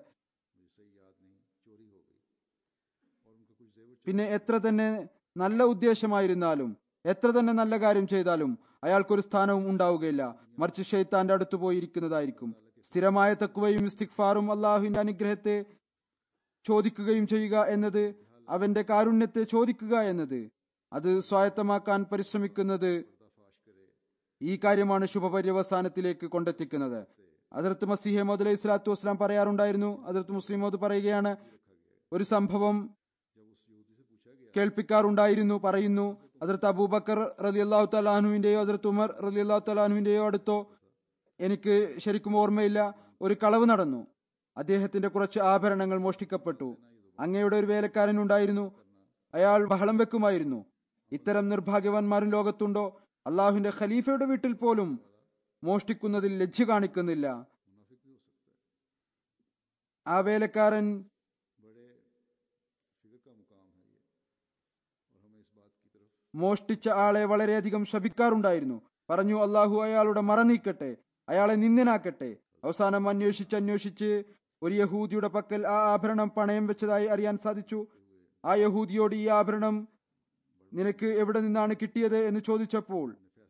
പിന്നെ എത്ര തന്നെ നല്ല ഉദ്ദേശമായിരുന്നാലും എത്ര തന്നെ നല്ല കാര്യം ചെയ്താലും അയാൾക്കൊരു സ്ഥാനവും ഉണ്ടാവുകയില്ല. മറിച്ച് ശൈത്താന്റെ അടുത്ത് പോയിരിക്കുന്നതായിരിക്കും. സ്ഥിരമായ തഖ്വയും ഇസ്തിഗ്ഫാറും അള്ളാഹുവിന്റെ അനുഗ്രഹത്തെ ചോദിക്കുകയും ചെയ്യുക എന്നത് അവന്റെ കാരുണ്യത്തെ ചോദിക്കുക എന്നത്, അത് സ്വായത്തമാക്കാൻ പരിശ്രമിക്കുന്നത്, ഈ കാര്യമാണ് ശുഭപര്യവസാനത്തിലേക്ക് കൊണ്ടെത്തിക്കുന്നത്. ഹദ്റത്ത് മസീഹ് മൗഊദ് അലൈഹി സ്വലാത്തു വസ്സലാം പറയാറുണ്ടായിരുന്നു. ഹദ്റത്ത് മുസ്ലിം മൗഊദ് പറയുകയാണ്, ഒരു സംഭവം കേൾപ്പിക്കാറുണ്ടായിരുന്നു. പറയുന്നു, ഹദ്റത്ത് അബൂബക്കർ റളിയല്ലാഹു തആല അൻഹുവിന്റെയോ ഹദ്റത്ത് ഉമർ റളിയല്ലാഹു തആല അൻഹുവിന്റെയോ അടുത്തോ, എനിക്ക് ശരിക്കും ഓർമ്മയില്ല, ഒരു കളവ് നടന്നു. അദ്ദേഹത്തിന്റെ കുറച്ച് ആഭരണങ്ങൾ മോഷ്ടിക്കപ്പെട്ടു. അങ്ങയുടെ ഒരു വേലക്കാരൻ ഉണ്ടായിരുന്നു. അയാൾ ബഹളം വെക്കുമായിരുന്നു. ഇത്തരം നിർഭാഗ്യവാന്മാരും ലോകത്തുണ്ടോ? അള്ളാഹുവിന്റെ ഖലീഫയുടെ വീട്ടിൽ പോലും മോഷ്ടിക്കുന്നതിൽ ലജ്ജ കാണിക്കുന്നില്ല. ആ വേലക്കാരൻ മോഷ്ടിച്ച ആളെ വളരെയധികം ശപിക്കാറുണ്ടായിരുന്നു. പറഞ്ഞു, അള്ളാഹു അയാളുടെ മറ നീക്കട്ടെ, അയാളെ നിന്ദനാക്കട്ടെ. അവസാനം അന്വേഷിച്ച് ഒരു യഹൂദിയുടെ പക്കൽ ആ ആഭരണം പണയം വെച്ചതായി അറിയാൻ സാധിച്ചു. ആ യഹൂദിയോട് ഈ ആഭരണം നിനക്ക് എവിടെ നിന്നാണ് കിട്ടിയത് എന്ന് ചോദിച്ചപ്പോൾ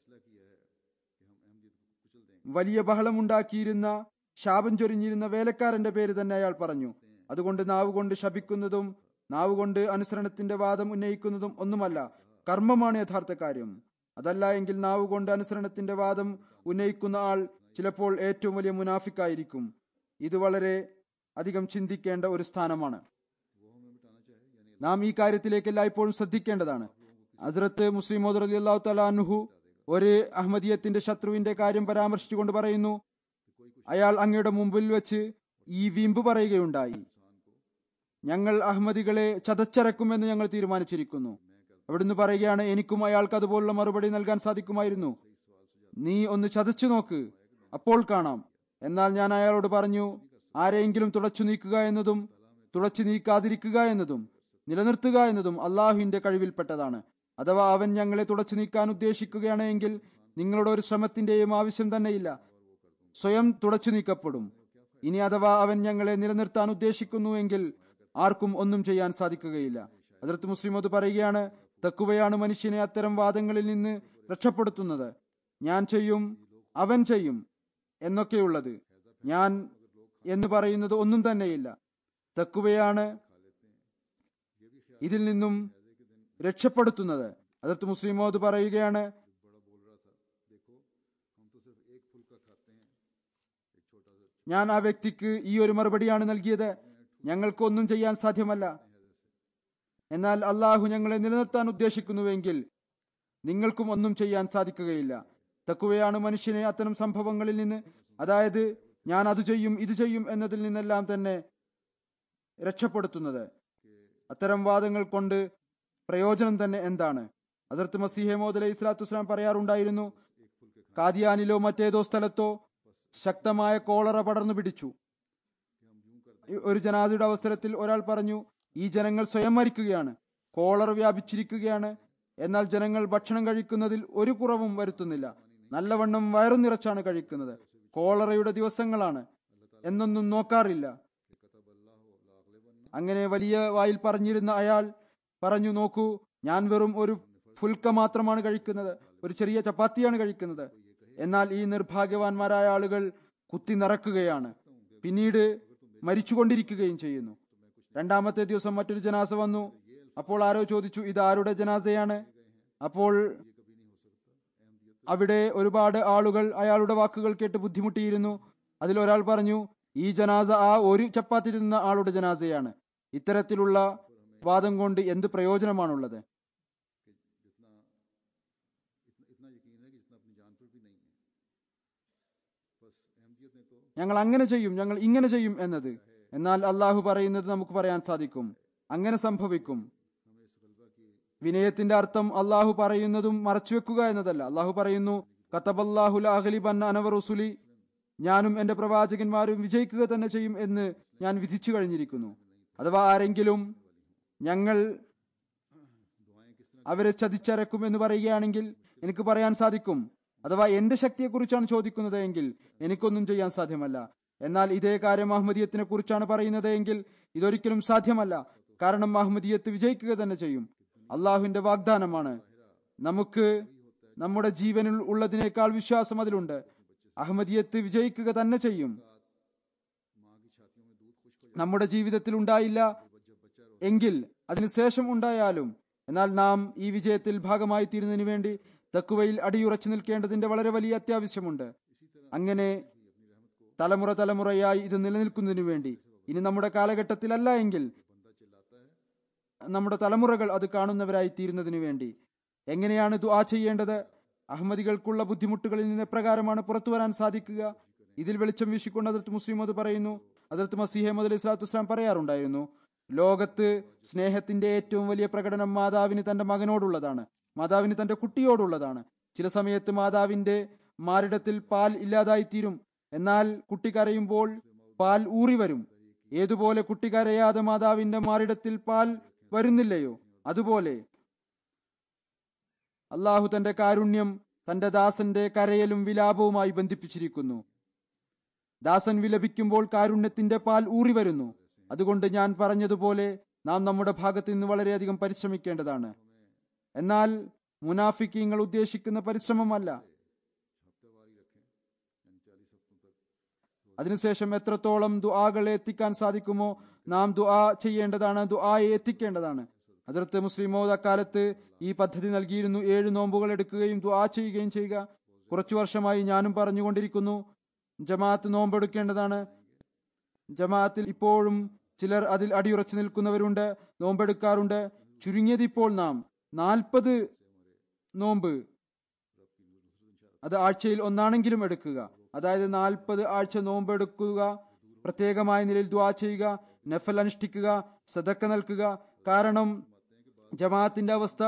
വലിയ ബഹളമുണ്ടാക്കിയിരുന്ന, ശാപം ചൊരിഞ്ഞിരുന്ന വേലക്കാരന്റെ പേര് തന്നെ അയാൾ പറഞ്ഞു. അതുകൊണ്ട് നാവുകൊണ്ട് ശപിക്കുന്നതും നാവുകൊണ്ട് അനുസരണത്തിന്റെ വാദം ഉന്നയിക്കുന്നതും ഒന്നുമല്ല, കർമ്മമാണ് യഥാർത്ഥ കാര്യം. അതല്ല എങ്കിൽ നാവുകൊണ്ട് അനുസരണത്തിന്റെ വാദം ഉന്നയിക്കുന്ന ആൾ ചിലപ്പോൾ ഏറ്റവും വലിയ മുനാഫിക്കായിരിക്കും. ഇത് വളരെ അധികം ചിന്തിക്കേണ്ട ഒരു സ്ഥാനമാണ്. നാം ഈ കാര്യത്തിലേക്ക് എല്ലായ്പ്പോഴും ശ്രദ്ധിക്കേണ്ടതാണ്. ഹസ്രത്ത് മുസ്ലിം മൗഊദ് റളിയല്ലാഹു തആല അൻഹു ഒരു അഹമ്മദിയത്തിന്റെ ശത്രുവിന്റെ കാര്യം പരാമർശിച്ചുകൊണ്ട് പറയുന്നു, അയാൾ അങ്ങയുടെ മുമ്പിൽ വെച്ച് ഈ വീമ്പ് പറയുകയുണ്ടായി, ഞങ്ങൾ അഹമ്മദികളെ ചതച്ചരക്കുമെന്ന് ഞങ്ങൾ തീരുമാനിച്ചിരിക്കുന്നു. അവിടുന്ന് പറയുകയാണ്, എനിക്കും അയാൾക്ക് അതുപോലുള്ള മറുപടി നൽകാൻ സാധിക്കുമായിരുന്നു. നീ ഒന്ന് ചതച്ചു നോക്ക്, അപ്പോൾ കാണാം. എന്നാൽ ഞാൻ അയാളോട് പറഞ്ഞു, ആരെയെങ്കിലും തുടച്ചു നീക്കുക എന്നതും തുടച്ചു നീക്കാതിരിക്കുക എന്നതും നിലനിർത്തുക എന്നതും അള്ളാഹുവിന്റെ കഴിവിൽപ്പെട്ടതാണ്. അഥവാ അവൻ ഞങ്ങളെ തുടച്ചു നീക്കാൻ ഉദ്ദേശിക്കുകയാണെങ്കിൽ നിങ്ങളുടെ ഒരു ശ്രമത്തിന്റെയും ആവശ്യം തന്നെയില്ല, സ്വയം തുടച്ചു നീക്കപ്പെടും. ഇനി അഥവാ അവൻ ഞങ്ങളെ നിലനിർത്താൻ ഉദ്ദേശിക്കുന്നുവെങ്കിൽ ആർക്കും ഒന്നും ചെയ്യാൻ സാധിക്കുകയില്ല. ഹദ്റത്ത് മുസ്ലിം മൗഊദ് പറയുകയാണ്, തഖ്വയാണ് മനുഷ്യനെ അത്തരം വാദങ്ങളിൽ നിന്ന് രക്ഷപ്പെടുത്തുന്നത്. ഞാൻ ചെയ്യും, അവൻ ചെയ്യും എന്നൊക്കെയുള്ളത്, ഞാൻ എന്ന് പറയുന്നത് ഒന്നും തന്നെയില്ല. തഖ്വയാണ് ഇതിൽ നിന്നും രക്ഷപ്പെടുത്തുന്നത്. ഹദ്റത്ത് മുസ്ലിം മൗഊദ് പറയുകയാണ്, ഞാൻ ആ വ്യക്തിക്ക് ഈ ഒരു മറുപടിയാണ് നൽകിയത്, ഞങ്ങൾക്കൊന്നും ചെയ്യാൻ സാധ്യമല്ല. എന്നാൽ അള്ളാഹു ഞങ്ങളെ നിലനിർത്താൻ ഉദ്ദേശിക്കുന്നുവെങ്കിൽ നിങ്ങൾക്കും ഒന്നും ചെയ്യാൻ സാധിക്കുകയില്ല. തഖ്വയാണ് മനുഷ്യനെ അത്തരം സംഭവങ്ങളിൽ നിന്ന്, അതായത് ഞാൻ അത് ചെയ്യും ഇത് ചെയ്യും എന്നതിൽ നിന്നെല്ലാം തന്നെ രക്ഷപ്പെടുത്തുന്നത്. അത്തരം വാദങ്ങൾ കൊണ്ട് പ്രയോജനം തന്നെ എന്താണ്? ഹദ്റത്ത് മസീഹ് മൗഊദ് അലൈഹി സ്വലാത്തു വസ്സലാം പറയാറുണ്ടായിരുന്നു, കാദിയാനിലോ മറ്റേതോ സ്ഥലത്തോ ശക്തമായ കോളറ പടർന്നു പിടിച്ചു. ഒരു ജനാസയുടെ അവസരത്തിൽ ഒരാൾ പറഞ്ഞു, ഈ ജനങ്ങൾ സ്വയം മരിക്കുകയാണ്, കോളറ വ്യാപിച്ചിരിക്കുകയാണ്. എന്നാൽ ജനങ്ങൾ ഭക്ഷണം കഴിക്കുന്നതിൽ ഒരു കുറവും വരുത്തുന്നില്ല, നല്ലവണ്ണം വയറു നിറച്ചാണ് കഴിക്കുന്നത്. കോളറയുടെ ദിവസങ്ങളാണ് എന്നൊന്നും നോക്കാറില്ല. അങ്ങനെ വലിയ വായിൽ പറഞ്ഞിരുന്ന അയാൾ പറഞ്ഞു, നോക്കൂ, ഞാൻ വെറും ഒരു ഫുൽക്ക മാത്രമാണ് കഴിക്കുന്നത്, ഒരു ചെറിയ ചപ്പാത്തിയാണ് കഴിക്കുന്നത്. എന്നാൽ ഈ നിർഭാഗ്യവാന്മാരായ ആളുകൾ കുത്തി നിറക്കുകയാണ്, പിന്നീട് മരിച്ചുകൊണ്ടിരിക്കുകയും ചെയ്യുന്നു. രണ്ടാമത്തെ ദിവസം മറ്റൊരു ജനാസ വന്നു. അപ്പോൾ ആരോ ചോദിച്ചു, ഇത് ആരുടെ ജനാസയാണ്? അപ്പോൾ അവിടെ ഒരുപാട് ആളുകൾ അയാളുടെ വാക്കുകൾ കേട്ട് ബുദ്ധിമുട്ടിയിരുന്നു. അതിലൊരാൾ പറഞ്ഞു, ഈ ജനാസ ആ ഒരു ചപ്പാത്തി തിന്ന ആളുടെ ജനാസയാണ്. ഇത്തരത്തിലുള്ള വാദം കൊണ്ട് എന്ത് പ്രയോജനമാണുള്ളത്? ഞങ്ങൾ അങ്ങനെ ചെയ്യും, ഞങ്ങൾ ഇങ്ങനെ ചെയ്യും എന്നത്. എന്നാൽ അള്ളാഹു പറയുന്നത് നമുക്ക് പറയാൻ സാധിക്കും, അങ്ങനെ സംഭവിക്കും. വിനയത്തിന്റെ അർത്ഥം അള്ളാഹു പറയുന്നതും മറച്ചുവെക്കുക എന്നതല്ല. അള്ളാഹു പറയുന്നു, കതബല്ലാഹു ലാ അഗ്ലിബന്ന അന വറുസുലി, ഞാനും എന്റെ പ്രവാചകന്മാരും വിജയിക്കുക തന്നെ ചെയ്യും എന്ന് ഞാൻ വിധിച്ചു കഴിഞ്ഞിരിക്കുന്നു. അഥവാ ആരെങ്കിലും ഞങ്ങൾ അവരെ ചതിച്ചരക്കും എന്ന് പറയുകയാണെങ്കിൽ എനിക്ക് പറയാൻ സാധിക്കും, അഥവാ എന്റെ ശക്തിയെക്കുറിച്ചാണ് ചോദിക്കുന്നത് എങ്കിൽ എനിക്കൊന്നും ചെയ്യാൻ സാധ്യമല്ല. എന്നാൽ ഇതേ കാര്യം അഹമ്മദിയത്തിനെ കുറിച്ചാണ് പറയുന്നത് എങ്കിൽ ഇതൊരിക്കലും സാധ്യമല്ല. കാരണം അഹമ്മദിയത്ത് വിജയിക്കുക തന്നെ ചെയ്യും. അള്ളാഹുവിന്റെ വാഗ്ദാനമാണ്. നമുക്ക് നമ്മുടെ ജീവനിൽ ഉള്ളതിനേക്കാൾ വിശ്വാസം അതിലുണ്ട്. അഹമ്മദിയത്ത് വിജയിക്കുക തന്നെ ചെയ്യും. നമ്മുടെ ജീവിതത്തിൽ ഉണ്ടായില്ല എങ്കിൽ അതിനുശേഷം ഉണ്ടായാലും, എന്നാൽ നാം ഈ വിജയത്തിൽ ഭാഗമായി തീരുന്നതിന് വേണ്ടി തഖ്വയിൽ അടിയുറച്ചു നിൽക്കേണ്ടതിന്റെ വളരെ വലിയ അത്യാവശ്യമുണ്ട്. അങ്ങനെ തലമുറ തലമുറയായി ഇത് നിലനിൽക്കുന്നതിനു വേണ്ടി, ഇനി നമ്മുടെ കാലഘട്ടത്തിലല്ല എങ്കിൽ നമ്മുടെ തലമുറകൾ അത് കാണുന്നവരായി തീരുന്നതിനു വേണ്ടി എങ്ങനെയാണ് ദുആ ചെയ്യേണ്ടത്? അഹമ്മദികൾക്കുള്ള ബുദ്ധിമുട്ടുകളിൽ നിന്ന് എപ്രകാരമാണ് പുറത്തു വരാൻ സാധിക്കുക? ഇതിൽ വെളിച്ചം വീശിക്കൊണ്ട് ഹദ്റത്ത് മുസ്ലിം അത് പറയുന്നു. ഹദ്റത്ത് മസീഹ് മൗഊദ് അലൈഹി സ്വലാത്തു വസ്സലാം പറയാറുണ്ടായിരുന്നു, ലോകത്ത് സ്നേഹത്തിന്റെ ഏറ്റവും വലിയ പ്രകടനം മാതാവിന് തന്റെ മകനോടുള്ളതാണ്, മാതാവിന് തന്റെ കുട്ടിയോടുള്ളതാണ്. ചില സമയത്ത് മാതാവിന്റെ മാറിടത്തിൽ പാൽ ഇല്ലാതായിത്തീരും, എന്നാൽ കുട്ടി കരയുമ്പോൾ പാൽ ഊറി വരും. ഏതുപോലെ കുട്ടി കരയാതെ മാതാവിന്റെ മാറിടത്തിൽ പാൽ വരുന്നില്ലയോ, അതുപോലെ അള്ളാഹു തന്റെ കാരുണ്യം തന്റെ ദാസന്റെ കരയലും വിലാപവുമായി ബന്ധിപ്പിച്ചിരിക്കുന്നു. ദാസൻ വിലപിക്കുമ്പോൾ കാരുണ്യത്തിന്റെ പാൽ ഊറി വരുന്നു. അതുകൊണ്ട് ഞാൻ പറഞ്ഞതുപോലെ നാം നമ്മുടെ ഭാഗത്ത് നിന്ന് വളരെയധികം പരിശ്രമിക്കേണ്ടതാണ്. എന്നാൽ മുനാഫിക്കീങ്ങൾ ഉദ്ദേശിക്കുന്ന പരിശ്രമമല്ല. അതിനുശേഷം എത്രത്തോളം ദുആകളെ എത്തിക്കാൻ സാധിക്കുമോ നാം ദുആ ചെയ്യേണ്ടതാണ്, ദുആയെ എത്തിക്കേണ്ടതാണ്. ഹദ്റത്ത് മുസ്ലിം മൗഊദ് അക്കാലത്ത് ഈ പദ്ധതി നൽകിയിരുന്നു. 7 നോമ്പുകൾ എടുക്കുകയും ദുആ ചെയ്യുകയും ചെയ്യുക. കുറച്ചു വർഷമായി ഞാനും പറഞ്ഞുകൊണ്ടിരിക്കുന്നു, ജമാഅത്ത് നോമ്പെടുക്കേണ്ടതാണ്. ജമാഅത്തിൽ ഇപ്പോഴും ചിലർ അതിൽ അടിയുറച്ചു നിൽക്കുന്നവരുണ്ട്, നോമ്പെടുക്കാറുണ്ട്. ചുരുങ്ങിയത് ഇപ്പോൾ നാം 40 നോമ്പ്, അത് ആഴ്ചയിൽ ഒന്നാണെങ്കിലും എടുക്കുക. അതായത് 40 ആഴ്ച നോമ്പെടുക്കുക, പ്രത്യേകമായ നിലയിൽ ദുആ ചെയ്യുക, നഫൽ അനുഷ്ഠിക്കുക, സദക്ക നൽകുക. കാരണം ജമാഅത്തിന്റെ അവസ്ഥ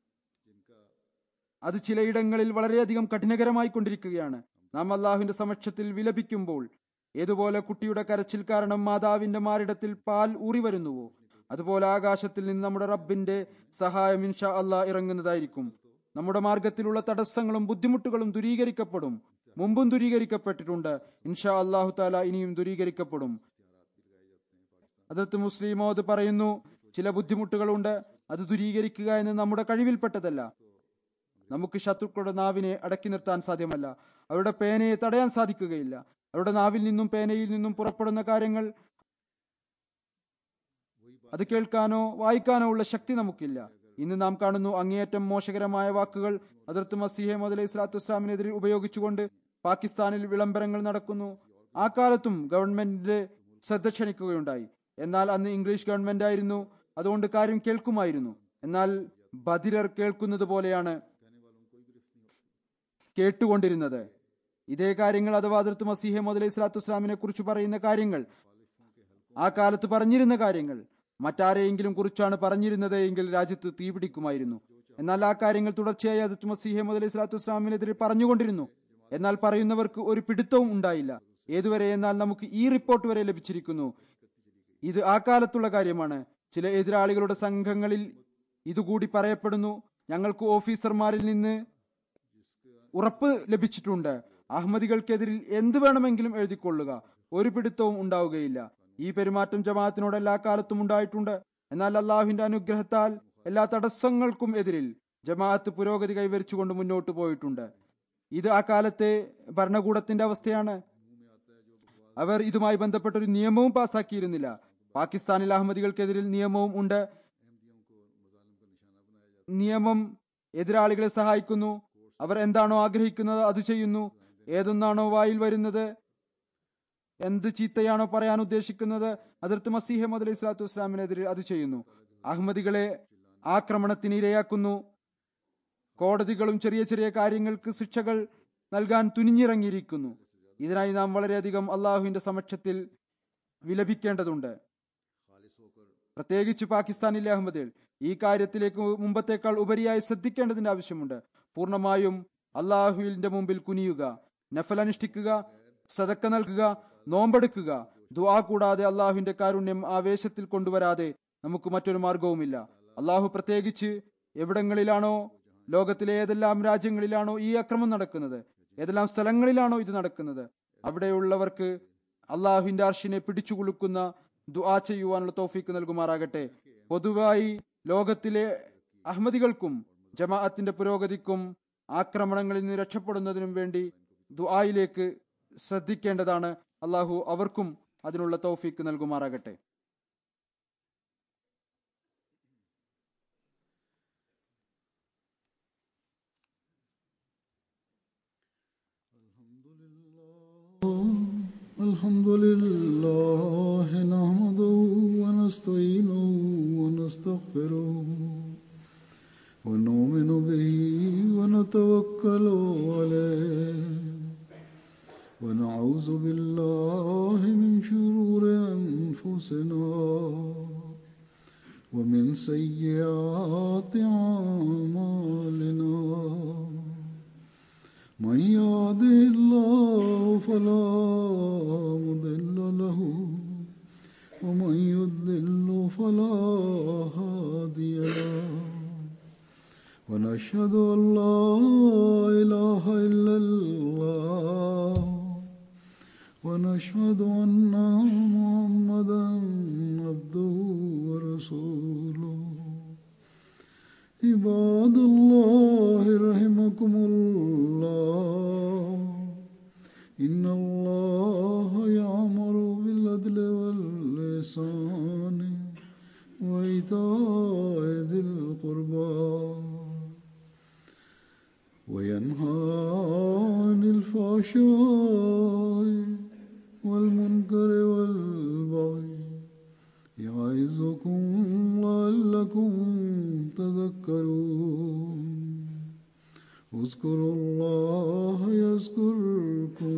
അത് ചിലയിടങ്ങളിൽ വളരെയധികം കഠിനകരമായി കൊണ്ടിരിക്കുകയാണ്. നാം അള്ളാഹുവിന്റെ സമക്ഷത്തിൽ വിലപിക്കുമ്പോൾ ഏതുപോലെ കുട്ടിയുടെ കരച്ചിൽ കാരണം മാതാവിന്റെ മാറിടത്തിൽ പാൽ ഊറി വരുന്നുവോ, അതുപോലെ ആകാശത്തിൽ നിന്ന് നമ്മുടെ റബ്ബിന്റെ സഹായം ഇൻഷാ അള്ളാഹ് ഇറങ്ങുന്നതായിരിക്കും. നമ്മുടെ മാർഗത്തിലുള്ള തടസ്സങ്ങളും ബുദ്ധിമുട്ടുകളും ദൂരീകരിക്കപ്പെടും. മുമ്പും ദൂരീകരിക്കപ്പെട്ടിട്ടുണ്ട്, ഇൻഷാ അള്ളാഹു താല ഇനിയും ദൂരീകരിക്കപ്പെടും. ഹദ്റത്ത് മുസ്ലിം മൗഊദ് പറയുന്നു, ചില ബുദ്ധിമുട്ടുകളുണ്ട്, അത് ദൂരീകരിക്കുക എന്ന് നമ്മുടെ കഴിവിൽപ്പെട്ടതല്ല. നമുക്ക് ശത്രുക്കളുടെ നാവിനെ അടക്കി നിർത്താൻ സാധ്യമല്ല, അവരുടെ പേനയെ തടയാൻ സാധിക്കുകയില്ല. അവരുടെ നാവിൽ നിന്നും പേനയിൽ നിന്നും പുറപ്പെടുന്ന കാര്യങ്ങൾ അത് കേൾക്കാനോ വായിക്കാനോ ഉള്ള ശക്തി നമുക്കില്ല. ഇന്ന് നാം കാണുന്നു അങ്ങേയറ്റം മോശകരമായ വാക്കുകൾ ഹദ്റത്ത് മസീഹ് മൗഊദ് അലൈഹി സ്വലാത്തു വസ്സലാമിനെതിരെ ഉപയോഗിച്ചുകൊണ്ട് പാകിസ്ഥാനിൽ വിളംബരങ്ങൾ നടക്കുന്നു. ആ കാലത്തും ഗവൺമെന്റിന്റെ ശ്രദ്ധ ക്ഷണിക്കുകയുണ്ടായി. എന്നാൽ അന്ന് ഇംഗ്ലീഷ് ഗവൺമെന്റ് ആയിരുന്നു, അതുകൊണ്ട് കാര്യം കേൾക്കുമായിരുന്നു. എന്നാൽ ബധിരർ കേൾക്കുന്നത് പോലെയാണ് കേട്ടുകൊണ്ടിരുന്നത്. ഇതേ കാര്യങ്ങൾ അഥവാ ഹദ്റത്ത് മസീഹ് മൗഊദ് അലൈഹി സ്വലാത്തു വസ്സലാമിനെ കുറിച്ച് പറയുന്ന കാര്യങ്ങൾ, ആ കാലത്ത് പറഞ്ഞിരുന്ന കാര്യങ്ങൾ മറ്റാരെയെങ്കിലും കുറിച്ചാണ് പറഞ്ഞിരുന്നത് എങ്കിൽ രാജ്യത്ത് തീപിടിക്കുമായിരുന്നു. എന്നാൽ ആ കാര്യങ്ങൾ തുടർച്ചയായി ഹദ്റത്ത് മസീഹ് മൗഊദ് അലൈഹി സ്വലാത്തു വസ്സലാമിനെതിരെ പറഞ്ഞുകൊണ്ടിരുന്നു. എന്നാൽ പറയുന്നവർക്ക് ഒരു പിടുത്തവും ഉണ്ടായില്ല. ഏതുവരെ എന്നാൽ നമുക്ക് ഈ റിപ്പോർട്ട് വരെ ലഭിച്ചിരിക്കുന്നു. ഇത് ആ കാലത്തുള്ള കാര്യമാണ്. ചില എതിരാളികളുടെ സംഘങ്ങളിൽ ഇതുകൂടി പറയപ്പെടുന്നു, ഞങ്ങൾക്ക് ഓഫീസർമാരിൽ നിന്ന് ഉറപ്പ് ലഭിച്ചിട്ടുണ്ട്, അഹമ്മദികൾക്കെതിരിൽ എന്ത് വേണമെങ്കിലും എഴുതിക്കൊള്ളുക, ഒരു പിടുത്തവും ഉണ്ടാവുകയില്ല. ഈ പെരുമാറ്റം ജമാഅത്തിനോട് എല്ലാ കാലത്തും ഉണ്ടായിട്ടുണ്ട്. എന്നാൽ അള്ളാഹുവിന്റെ അനുഗ്രഹത്താൽ എല്ലാ തടസ്സങ്ങൾക്കും എതിരിൽ ജമാഅത്ത് പുരോഗതി കൈവരിച്ചുകൊണ്ട് മുന്നോട്ട് പോയിട്ടുണ്ട്. ഇത് ആ കാലത്തെ ഭരണകൂടത്തിന്റെ അവസ്ഥയാണ്. അവർ ഇതുമായി ബന്ധപ്പെട്ടൊരു നിയമവും പാസാക്കിയിരുന്നില്ല. പാകിസ്ഥാനിൽ അഹമ്മദികൾക്കെതിരിൽ നിയമവും ഉണ്ട്. നിയമം എതിരാളികളെ സഹായിക്കുന്നു. അവർ എന്താണോ ആഗ്രഹിക്കുന്നത് അത് ചെയ്യുന്നു. ഏതൊന്നാണോ വായിൽ വരുന്നത്, എന്ത് ചീത്തയാണോ പറയാൻ ഉദ്ദേശിക്കുന്നത്, ഹദ്റത്ത് മസീഹ് മൗഊദ് അലൈഹി സ്വലാത്തു വസ്സലാമിനെതിരെ അത് ചെയ്യുന്നു. അഹമ്മദികളെ ആക്രമണത്തിന് ഇരയാക്കുന്നു. കോടതികളും ചെറിയ ചെറിയ കാര്യങ്ങൾക്ക് ശിക്ഷകൾ നൽകാൻ തുനിഞ്ഞിറങ്ങിയിരിക്കുന്നു. ഇതിനായി നാം വളരെയധികം അള്ളാഹുവിന്റെ സമക്ഷത്തിൽ വിലപിക്കേണ്ടതുണ്ട്. പ്രത്യേകിച്ച് പാകിസ്ഥാനിലെ അഹമ്മദികൾ ഈ കാര്യത്തിലേക്ക് മുമ്പത്തേക്കാൾ ഉപരിയായി ശ്രദ്ധിക്കേണ്ടതിന്റെ ആവശ്യമുണ്ട്. പൂർണ്ണമായും അള്ളാഹുവിന്റെ മുമ്പിൽ കുനിയുക, നഫൽ അനുഷ്ഠിക്കുക, സദക്ക നൽകുക, നോമ്പെടുക്കുക. ദുആ കൂടാതെ അള്ളാഹുവിന്റെ കാരുണ്യം ആവേശത്തിൽ കൊണ്ടുവരാതെ നമുക്ക് മറ്റൊരു മാർഗവുമില്ല. അള്ളാഹു പ്രത്യേകിച്ച് എവിടങ്ങളിലാണോ, ലോകത്തിലെ ഏതെല്ലാം രാജ്യങ്ങളിലാണോ ഈ അക്രമം നടക്കുന്നത്, ഏതെല്ലാം സ്ഥലങ്ങളിലാണോ ഇത് നടക്കുന്നത്, അവിടെയുള്ളവർക്ക് അള്ളാഹുവിന്റെ അർശിനെ പിടിച്ചുകുലുക്കുന്ന ദുആ ചെയ്യുവാനുള്ള തൗഫീക്ക് നൽകുമാറാകട്ടെ. പൊതുവായി ലോകത്തിലെ അഹമ്മദികൾക്കും ജമാഅത്തിന്റെ പുരോഗതിക്കും ആക്രമണങ്ങളിൽ നിന്ന് രക്ഷപ്പെടുന്നതിനും വേണ്ടി ദുആയിലേക്ക് ശ്രദ്ധിക്കേണ്ടതാണ്. അള്ളാഹു അവർക്കും അതിനുള്ള തൗഫീക്ക് നൽകുമാറാകട്ടെ. الحمد لله نحمده ونستعينه ونستغفره ونؤمن به ونتوكل عليه ونعوذ بالله من شرور أنفسنا ومن سيئات أعمالنا من يهده الله فلا مضل له ومن يضلل فلا هادي له ونشهد أن لا إله إلا الله ونشهد أن محمدا عبده ورسوله عباد الله رحمكم الله إن الله يأمر بالعدل والإحسان وإيتاء ذي القربى وينهى عن الفحشاء والمنكر والبغي يعظكم لعلكم تذكرون اذكروا الله يذكركم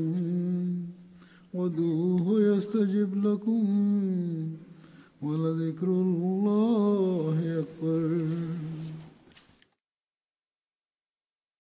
وادعوه يستجب لكم ولذكر الله أكبر